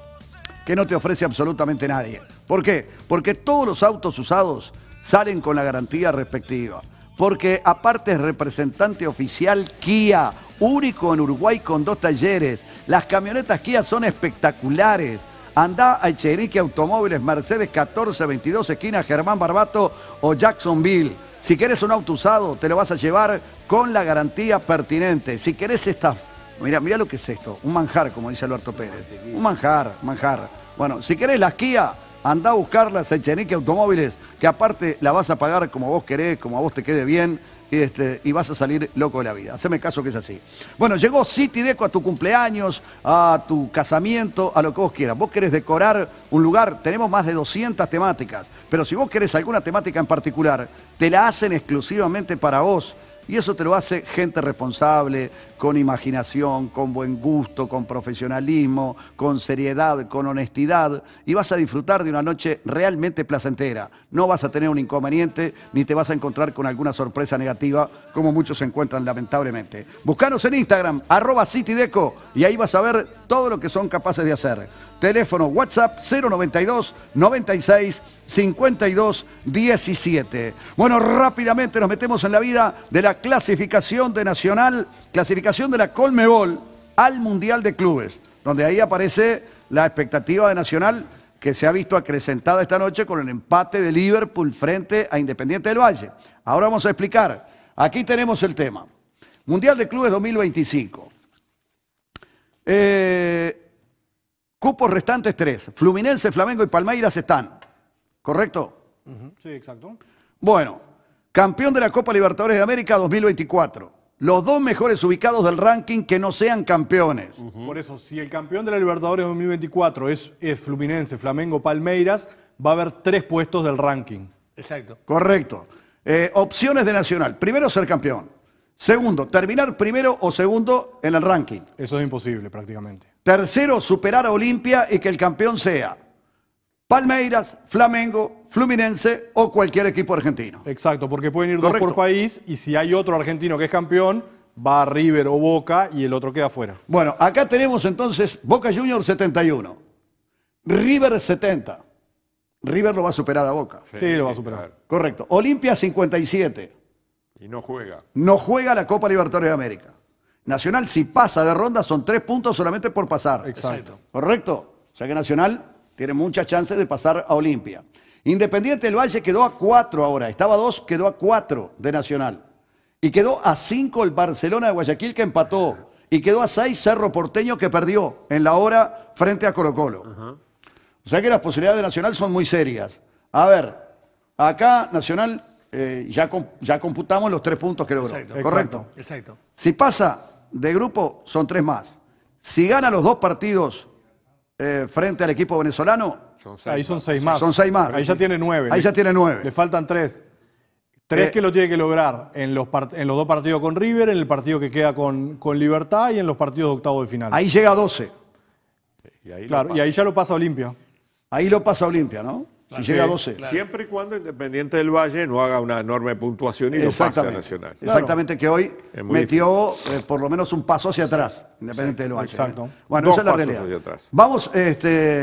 que no te ofrece absolutamente nadie. ¿Por qué? Porque todos los autos usados salen con la garantía respectiva. Porque aparte es representante oficial Kia, único en Uruguay con dos talleres. Las camionetas Kia son espectaculares. Andá a Echenique Automóviles, Mercedes catorce veintidós, esquina Germán Barbato o Jacksonville. Si querés un auto usado, te lo vas a llevar con la garantía pertinente. Si querés estas... Mira, mira lo que es esto, un manjar, como dice Alberto Pérez. Un manjar, manjar. Bueno, si querés las Kia, andá a buscarlas a Echenique Automóviles, que aparte la vas a pagar como vos querés, como a vos te quede bien, y, este, y vas a salir loco de la vida. Haceme caso que es así. Bueno, llegó City Deco a tu cumpleaños, a tu casamiento, a lo que vos quieras. Vos querés decorar un lugar, tenemos más de doscientas temáticas, pero si vos querés alguna temática en particular, te la hacen exclusivamente para vos. Y eso te lo hace gente responsable, con imaginación, con buen gusto, con profesionalismo, con seriedad, con honestidad. Y vas a disfrutar de una noche realmente placentera. No vas a tener un inconveniente ni te vas a encontrar con alguna sorpresa negativa, como muchos se encuentran lamentablemente. Buscanos en Instagram, arroba CityDeco, y ahí vas a ver todo lo que son capaces de hacer. Teléfono WhatsApp cero noventa y dos, noventa y seis, cincuenta y dos, diecisiete. Bueno, rápidamente nos metemos en la vida de la clasificación de Nacional, clasificación de la Colmebol al Mundial de Clubes, donde ahí aparece la expectativa de Nacional, que se ha visto acrecentada esta noche con el empate de Liverpool frente a Independiente del Valle. Ahora vamos a explicar. Aquí tenemos el tema. Mundial de Clubes dos mil veinticinco. Eh... Cupos restantes tres. Fluminense, Flamengo y Palmeiras están. ¿Correcto? Uh-huh. Sí, exacto. Bueno, campeón de la Copa Libertadores de América dos mil veinticuatro. Los dos mejores ubicados del ranking que no sean campeones. Uh-huh. Por eso, si el campeón de la Libertadores dos mil veinticuatro es, es Fluminense, Flamengo, Palmeiras, va a haber tres puestos del ranking. Exacto. Correcto. Eh, opciones de Nacional. Primero, ser campeón. Segundo, terminar primero o segundo en el ranking. Eso es imposible prácticamente. Tercero, superar a Olimpia y que el campeón sea Palmeiras, Flamengo, Fluminense o cualquier equipo argentino. Exacto, porque pueden ir Correcto. dos por país y si hay otro argentino que es campeón, va a River o Boca y el otro queda fuera. Bueno, acá tenemos entonces Boca Juniors setenta y uno, River setenta. River lo va a superar a Boca. Sí, sí lo va a superar. Claro. Correcto. Olimpia cincuenta y siete. Y no juega. No juega la Copa Libertadores de América. Nacional, si pasa de ronda, son tres puntos solamente por pasar. Exacto. ¿Correcto? O sea que Nacional tiene muchas chances de pasar a Olimpia. Independiente del Valle quedó a cuatro ahora. Estaba a dos, quedó a cuatro de Nacional. Y quedó a cinco el Barcelona de Guayaquil que empató. Y quedó a seis Cerro Porteño que perdió en la hora frente a Colo Colo. Uh-huh. O sea que las posibilidades de Nacional son muy serias. A ver, acá Nacional eh, ya, comp ya computamos los tres puntos que logró. Exacto. ¿Correcto? Exacto. Si pasa de grupo, son tres más. Si gana los dos partidos eh, frente al equipo venezolano, son ahí son seis más. Son seis más. Ahí ya tiene nueve. Ahí ya tiene nueve. Le faltan tres. Tres eh, que lo tiene que lograr en los, en los dos partidos con River, en el partido que queda con, con Libertad y en los partidos de octavo de final. Ahí llega a doce. Y ahí, claro, y ahí ya lo pasa Olimpia. Ahí lo pasa Olimpia, ¿no? Si claro, llega a doce. Claro. Siempre y cuando Independiente del Valle no haga una enorme puntuación y lo pase a Nacional. Exactamente, que hoy metió eh, por lo menos un paso hacia atrás, Independiente sí, del Valle. Exacto. Bueno, Dos esa es la realidad. Hacia atrás. Vamos, este,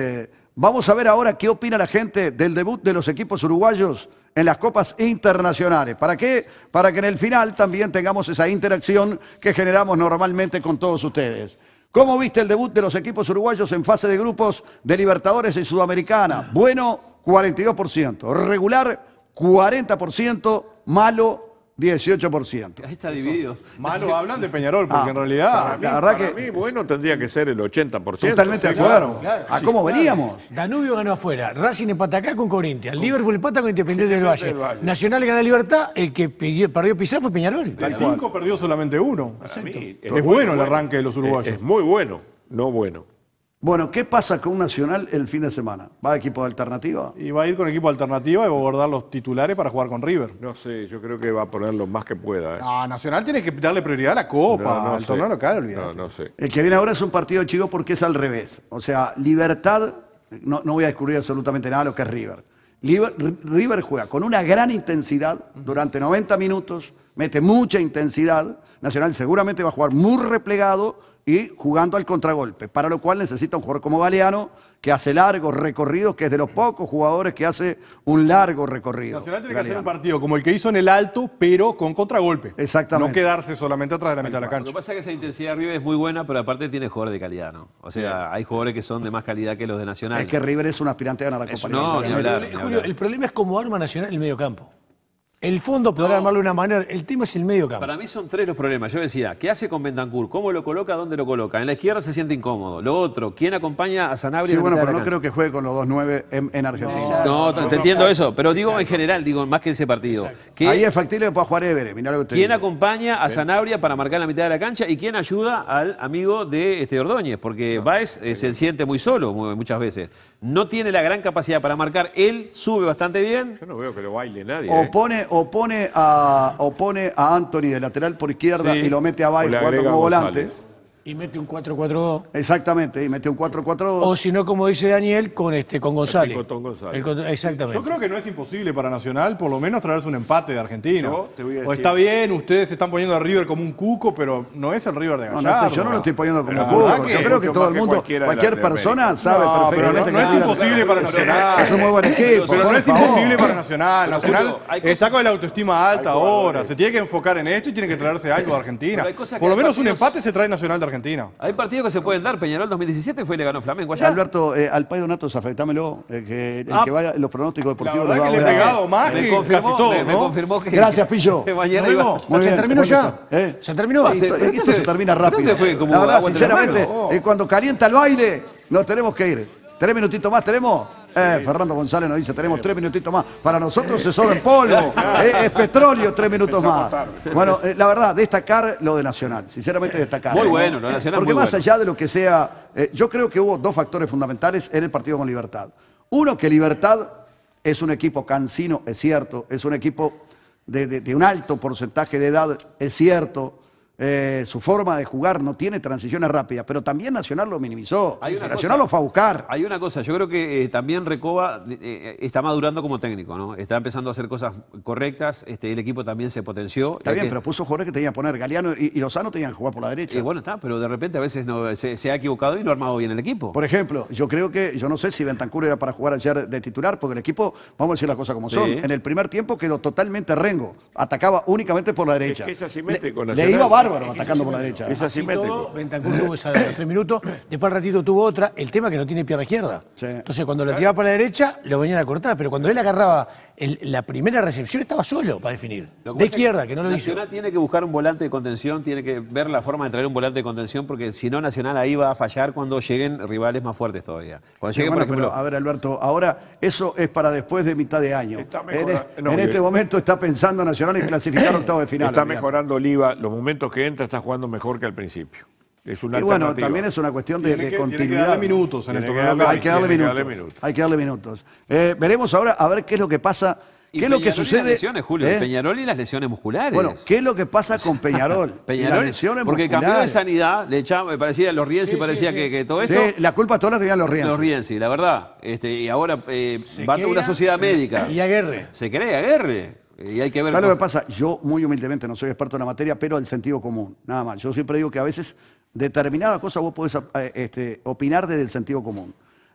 Vamos a ver ahora qué opina la gente del debut de los equipos uruguayos en las copas internacionales. ¿Para qué? Para que en el final también tengamos esa interacción que generamos normalmente con todos ustedes. ¿Cómo viste el debut de los equipos uruguayos en fase de grupos de Libertadores y Sudamericana? Bueno, cuarenta y dos por ciento. Regular, cuarenta por ciento. Malo, dieciocho por ciento. Ahí está dividido. Malo hablan de Peñarol, porque Ah, en realidad... Para mí, la verdad para que- mí, bueno, tendría que ser el ochenta por ciento. Totalmente de Sí, acuerdo. claro. ¿A cómo veníamos? Danubio ganó afuera, Racing empata acá con Corinthians, Liverpool empata con Independiente del Valle, del Valle. Nacional gana Libertad, el que pidió- perdió Pizarro fue Peñarol. De cinco perdió solamente uno. Para mí, Es bueno el arranque de los uruguayos. Es, es muy bueno, no bueno. Bueno, ¿qué pasa con Nacional el fin de semana? ¿Va a equipo de alternativa? Y va a ir con equipo alternativa y va a guardar los titulares para jugar con River. No sé, yo creo que va a poner lo más que pueda. ¿eh? No, Nacional tiene que darle prioridad a la Copa, No, no al sé. torneo local, olvídate. No, no sé. El que viene ahora es un partido chico porque es al revés. O sea, Libertad, no, no voy a descubrir absolutamente nada de lo que es River. Liber- River juega con una gran intensidad durante noventa minutos, mete mucha intensidad. Nacional seguramente va a jugar muy replegado y jugando al contragolpe, para lo cual necesita un jugador como Galeano, que hace largos recorridos, que es de los pocos jugadores que hace un largo recorrido. Nacional tiene que hacer Galeano. un partido como el que hizo en el Alto, pero con contragolpe. Exactamente. No quedarse solamente atrás de la mitad de la Lo cancha. que pasa es que esa intensidad de River es muy buena, pero aparte tiene jugadores de calidad, ¿no? O sea, hay jugadores que son de más calidad que los de Nacional. Es que River es un aspirante a ganar la Eso Copa no, ni Libertadores. hablar, ni Julio, hablar. el problema es cómo arma Nacional el medio campo. El fondo podrá armarlo de una manera, el tema es el medio campo. Para mí son tres los problemas. Yo decía, ¿qué hace con Bentancur? ¿Cómo lo coloca? ¿Dónde lo coloca? En la izquierda se siente incómodo. Lo otro, ¿quién acompaña a Sanabria? Sí, en la bueno, mitad pero de no la creo que juegue con los dos nueve en, en Argentina. No, te, te entiendo eso, pero digo en general, digo más que ese partido. ¿Qué- Ahí es factible que pueda jugar Évere, mirá lo que te ¿Quién digo. acompaña a Sanabria para marcar la mitad de la cancha y quién ayuda al amigo de este Ordóñez? Porque Báez eh, se siente muy solo mu- muchas veces. No tiene la gran capacidad para marcar. Él sube bastante bien. Yo no veo que lo baile nadie. ¿eh? Opone, opone, a, opone a Anthony de lateral por izquierda Sí. y lo mete a O Baez le jugando agrega como González. volante. Y mete un cuatro cuatro dos. Exactamente, y mete un cuatro cuatro dos. O si no, como dice Daniel, con este con González. Picotón González. El con- exactamente. Yo creo que no es imposible para Nacional, por lo menos, traerse un empate de Argentina. Yo te voy a O decir- está bien, ustedes se están poniendo a River como un cuco, pero no es el River de No, Gallardo. no, yo no lo estoy poniendo como Pero la cuco. verdad Yo que creo que mucho todo el más que mundo, cualquiera de cualquier las de persona América. sabe No, pero perfectamente no, no que es River imposible para Nacional. es un muy buen equipo. Pero no es por favor. imposible para Nacional. Nacional Julio, hay cosas- está con la autoestima alta Hay jugadores. ahora. Se tiene que enfocar en esto y tiene que traerse algo de Argentina. Pero hay cosas que Por lo hay menos un partidos- empate se trae Nacional de Argentina. Hay partidos que se pueden dar. Peñarol dos mil diecisiete fue y le ganó Flamengo allá. Alberto, eh, al País Donatos, afectámelo, eh, que el Ah. que vaya los pronósticos La deportivos verdad los que va le he a ver. pegado más Me que confirmó, casi todo, me, me ¿no? confirmó que, Gracias, Pillo. que mañana Nos iba. vemos. Muy ¿Se bien, terminó bueno, ya? ¿eh? ¿Se terminó? Esto, pero esto entonces- se termina rápido. entonces fue como la verdad, agua entre las sinceramente, manos. eh, cuando calienta el baile, nos tenemos que ir. ¿Tres minutitos más tenemos? Eh, Fernando González nos dice, tenemos tres minutitos más. Para nosotros es oro en polvo. Eh, es petróleo, tres minutos más. Bueno, eh, la verdad, destacar lo de Nacional. Sinceramente, destacar. Muy ¿no? bueno, lo de Nacional Porque muy más bueno. allá de lo que sea, eh, yo creo que hubo dos factores fundamentales en el partido con Libertad. Uno, que Libertad es un equipo cansino, es cierto. Es un equipo de, de- de un alto porcentaje de edad, es cierto. Eh, su forma de jugar no tiene transiciones rápidas, pero también Nacional lo minimizó. Hay una Nacional cosa- lo fue a buscar. Hay una cosa, yo creo que eh, también Recoba eh, eh, está madurando como técnico, ¿no? Está empezando a hacer cosas correctas, este, el equipo también se potenció. Está Eh, bien, que- pero puso jugadores que tenían que poner. Galeano y, y Lozano tenían que jugar por la derecha. eh, bueno, está, pero de repente a veces no, se, se ha equivocado y no ha armado bien el equipo. Por ejemplo, yo creo que, yo no sé si Bentancur era para jugar ayer de titular, porque el equipo, vamos a decir las cosas como Sí. son, en el primer tiempo quedó totalmente rengo, atacaba únicamente por la derecha. que es asimétrico, Le, le Nacional. iba bárbaro atacando por la derecha. Es Así asimétrico. todo, Bentancur tuvo esa de los tres minutos, después al ratito tuvo otra, el tema que no tiene pierna izquierda. Sí. Entonces cuando lo tiraba para la derecha, lo venían a cortar, pero cuando él agarraba el- la primera recepción estaba solo para definir. Lo De pasa es izquierda, que no lo hizo. Nacional tiene que buscar un volante de contención, tiene que ver la forma de traer un volante de contención, porque si no, Nacional ahí va a fallar cuando lleguen rivales más fuertes todavía. Cuando Sí, llegue, bueno, por ejemplo, pero, a ver, Alberto, ahora eso es para después de mitad de año. Está en mejora- en no, este bien. momento está pensando Nacional en clasificar octavo de final. Está olvídate. mejorando Oliva. Los momentos que entra está jugando mejor que al principio. Es una Y bueno, alternativa. también es una cuestión de, Tiene de que- tiene que continuidad. darle minutos en el Tiene que torneo darle- local. Hay que darle Tiene que minutos. darle minutos. Hay que darle minutos. Eh, veremos ahora a ver qué es lo que pasa. y ¿Qué es lo que Peñarol y sucede? las lesiones, Julio, ¿Eh? Peñarol y las lesiones musculares. Bueno, ¿qué es lo que pasa con Peñarol? Y Peñarol, las lesiones porque cambió de musculares. sanidad, le echaba, me parecía, los Rienzi Sí, sí, parecía sí. Que, que todo Sí, esto. la culpa toda la tenían los Rienzi. Los Rienzi, la verdad. Este, y ahora eh, Se va toda una queda- sociedad médica. Y aguerre. Se cree, aguerre. Y hay que ver. ¿Sabes lo que cómo- pasa? Yo, muy humildemente, no soy experto en la materia, pero el sentido común, nada más. Yo siempre digo que a veces determinadas cosas vos podés eh, este, opinar desde el sentido común.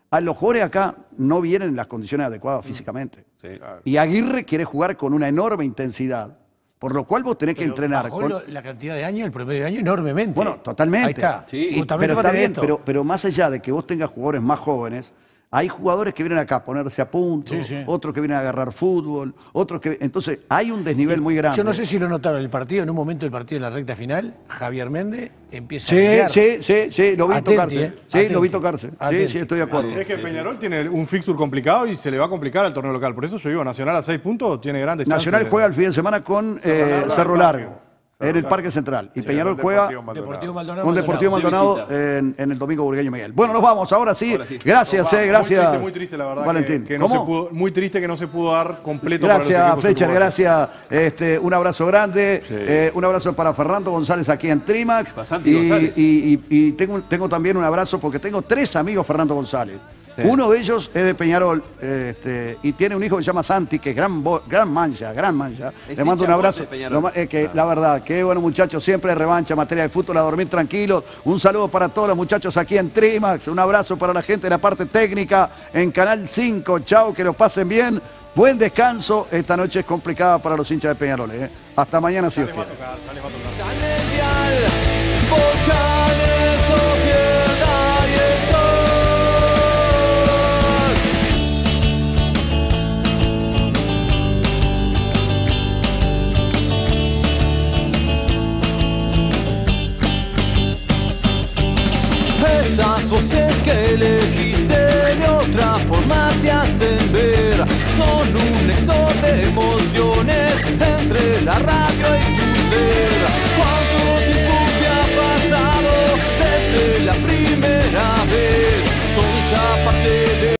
A los jugadores acá no vienen en las condiciones adecuadas físicamente. Sí, claro. Y Aguirre quiere jugar con una enorme intensidad, por lo cual vos tenés que Pero entrenar. bajó Con... lo- la cantidad de años, el promedio de años, enormemente. Bueno, totalmente. Ahí está. Y- Justamente pero para está bien, esto. pero, pero más allá de que vos tengas jugadores más jóvenes, hay jugadores que vienen acá a ponerse a punto, Sí, sí. otros que vienen a agarrar fútbol, otros que... Entonces, hay un desnivel muy grande. Yo no sé si lo notaron el partido, en un momento del partido, en la recta final, Javier Méndez empieza Sí, a pelear. sí, sí, sí, lo vi Atenti, tocarse. eh. Sí, Atenti. lo vi tocarse. Sí, Atenti. sí, estoy de acuerdo. Es que Peñarol tiene un fixture complicado y se le va a complicar al torneo local. Por eso yo digo, Nacional a seis puntos tiene grandes Nacional chances. juega el fin de semana con Cerro eh, Largo. Cerro Largo, en el Cerro Parque Central. Y Sí, Peñarol con juega Deportivo Maldonado. Deportivo Maldonado. con Deportivo De Maldonado visita. en, en el Domingo Burgueño Miguel. Bueno, nos vamos, ahora sí. Ahora sí. Gracias, Nos eh, vamos. gracias. Muy triste, muy triste, la verdad. Valentín. Que, que no ¿Cómo? se pudo, muy triste que no se pudo dar completo para Gracias, los equipos Fletcher, uruguayos. gracias. Este, un abrazo grande. Eh, un abrazo para Fernando González aquí en Trimax. Santi Y, González. y- y- y tengo, tengo también un abrazo porque tengo tres amigos Fernando González. Sí. Uno de ellos es de Peñarol este, y tiene un hijo que se llama Santi, que es gran, bo- gran mancha, gran mancha. Es Le mando un hincha abrazo. de Peñarol. Lo ma- eh, que, La verdad, que bueno muchachos, siempre hay revancha, materia de fútbol, a dormir tranquilos. Un saludo para todos los muchachos aquí en Trimax. Un abrazo para la gente de la parte técnica en Canal cinco. Chao, que los pasen bien. Buen descanso. Esta noche es complicada para los hinchas de Peñarol. ¿eh? Hasta mañana, si Dios quiere. Vos ganes o pierdas, ahí estás. Esas voces que elegiste de otra forma te hacen ver, son un nexo de emociones.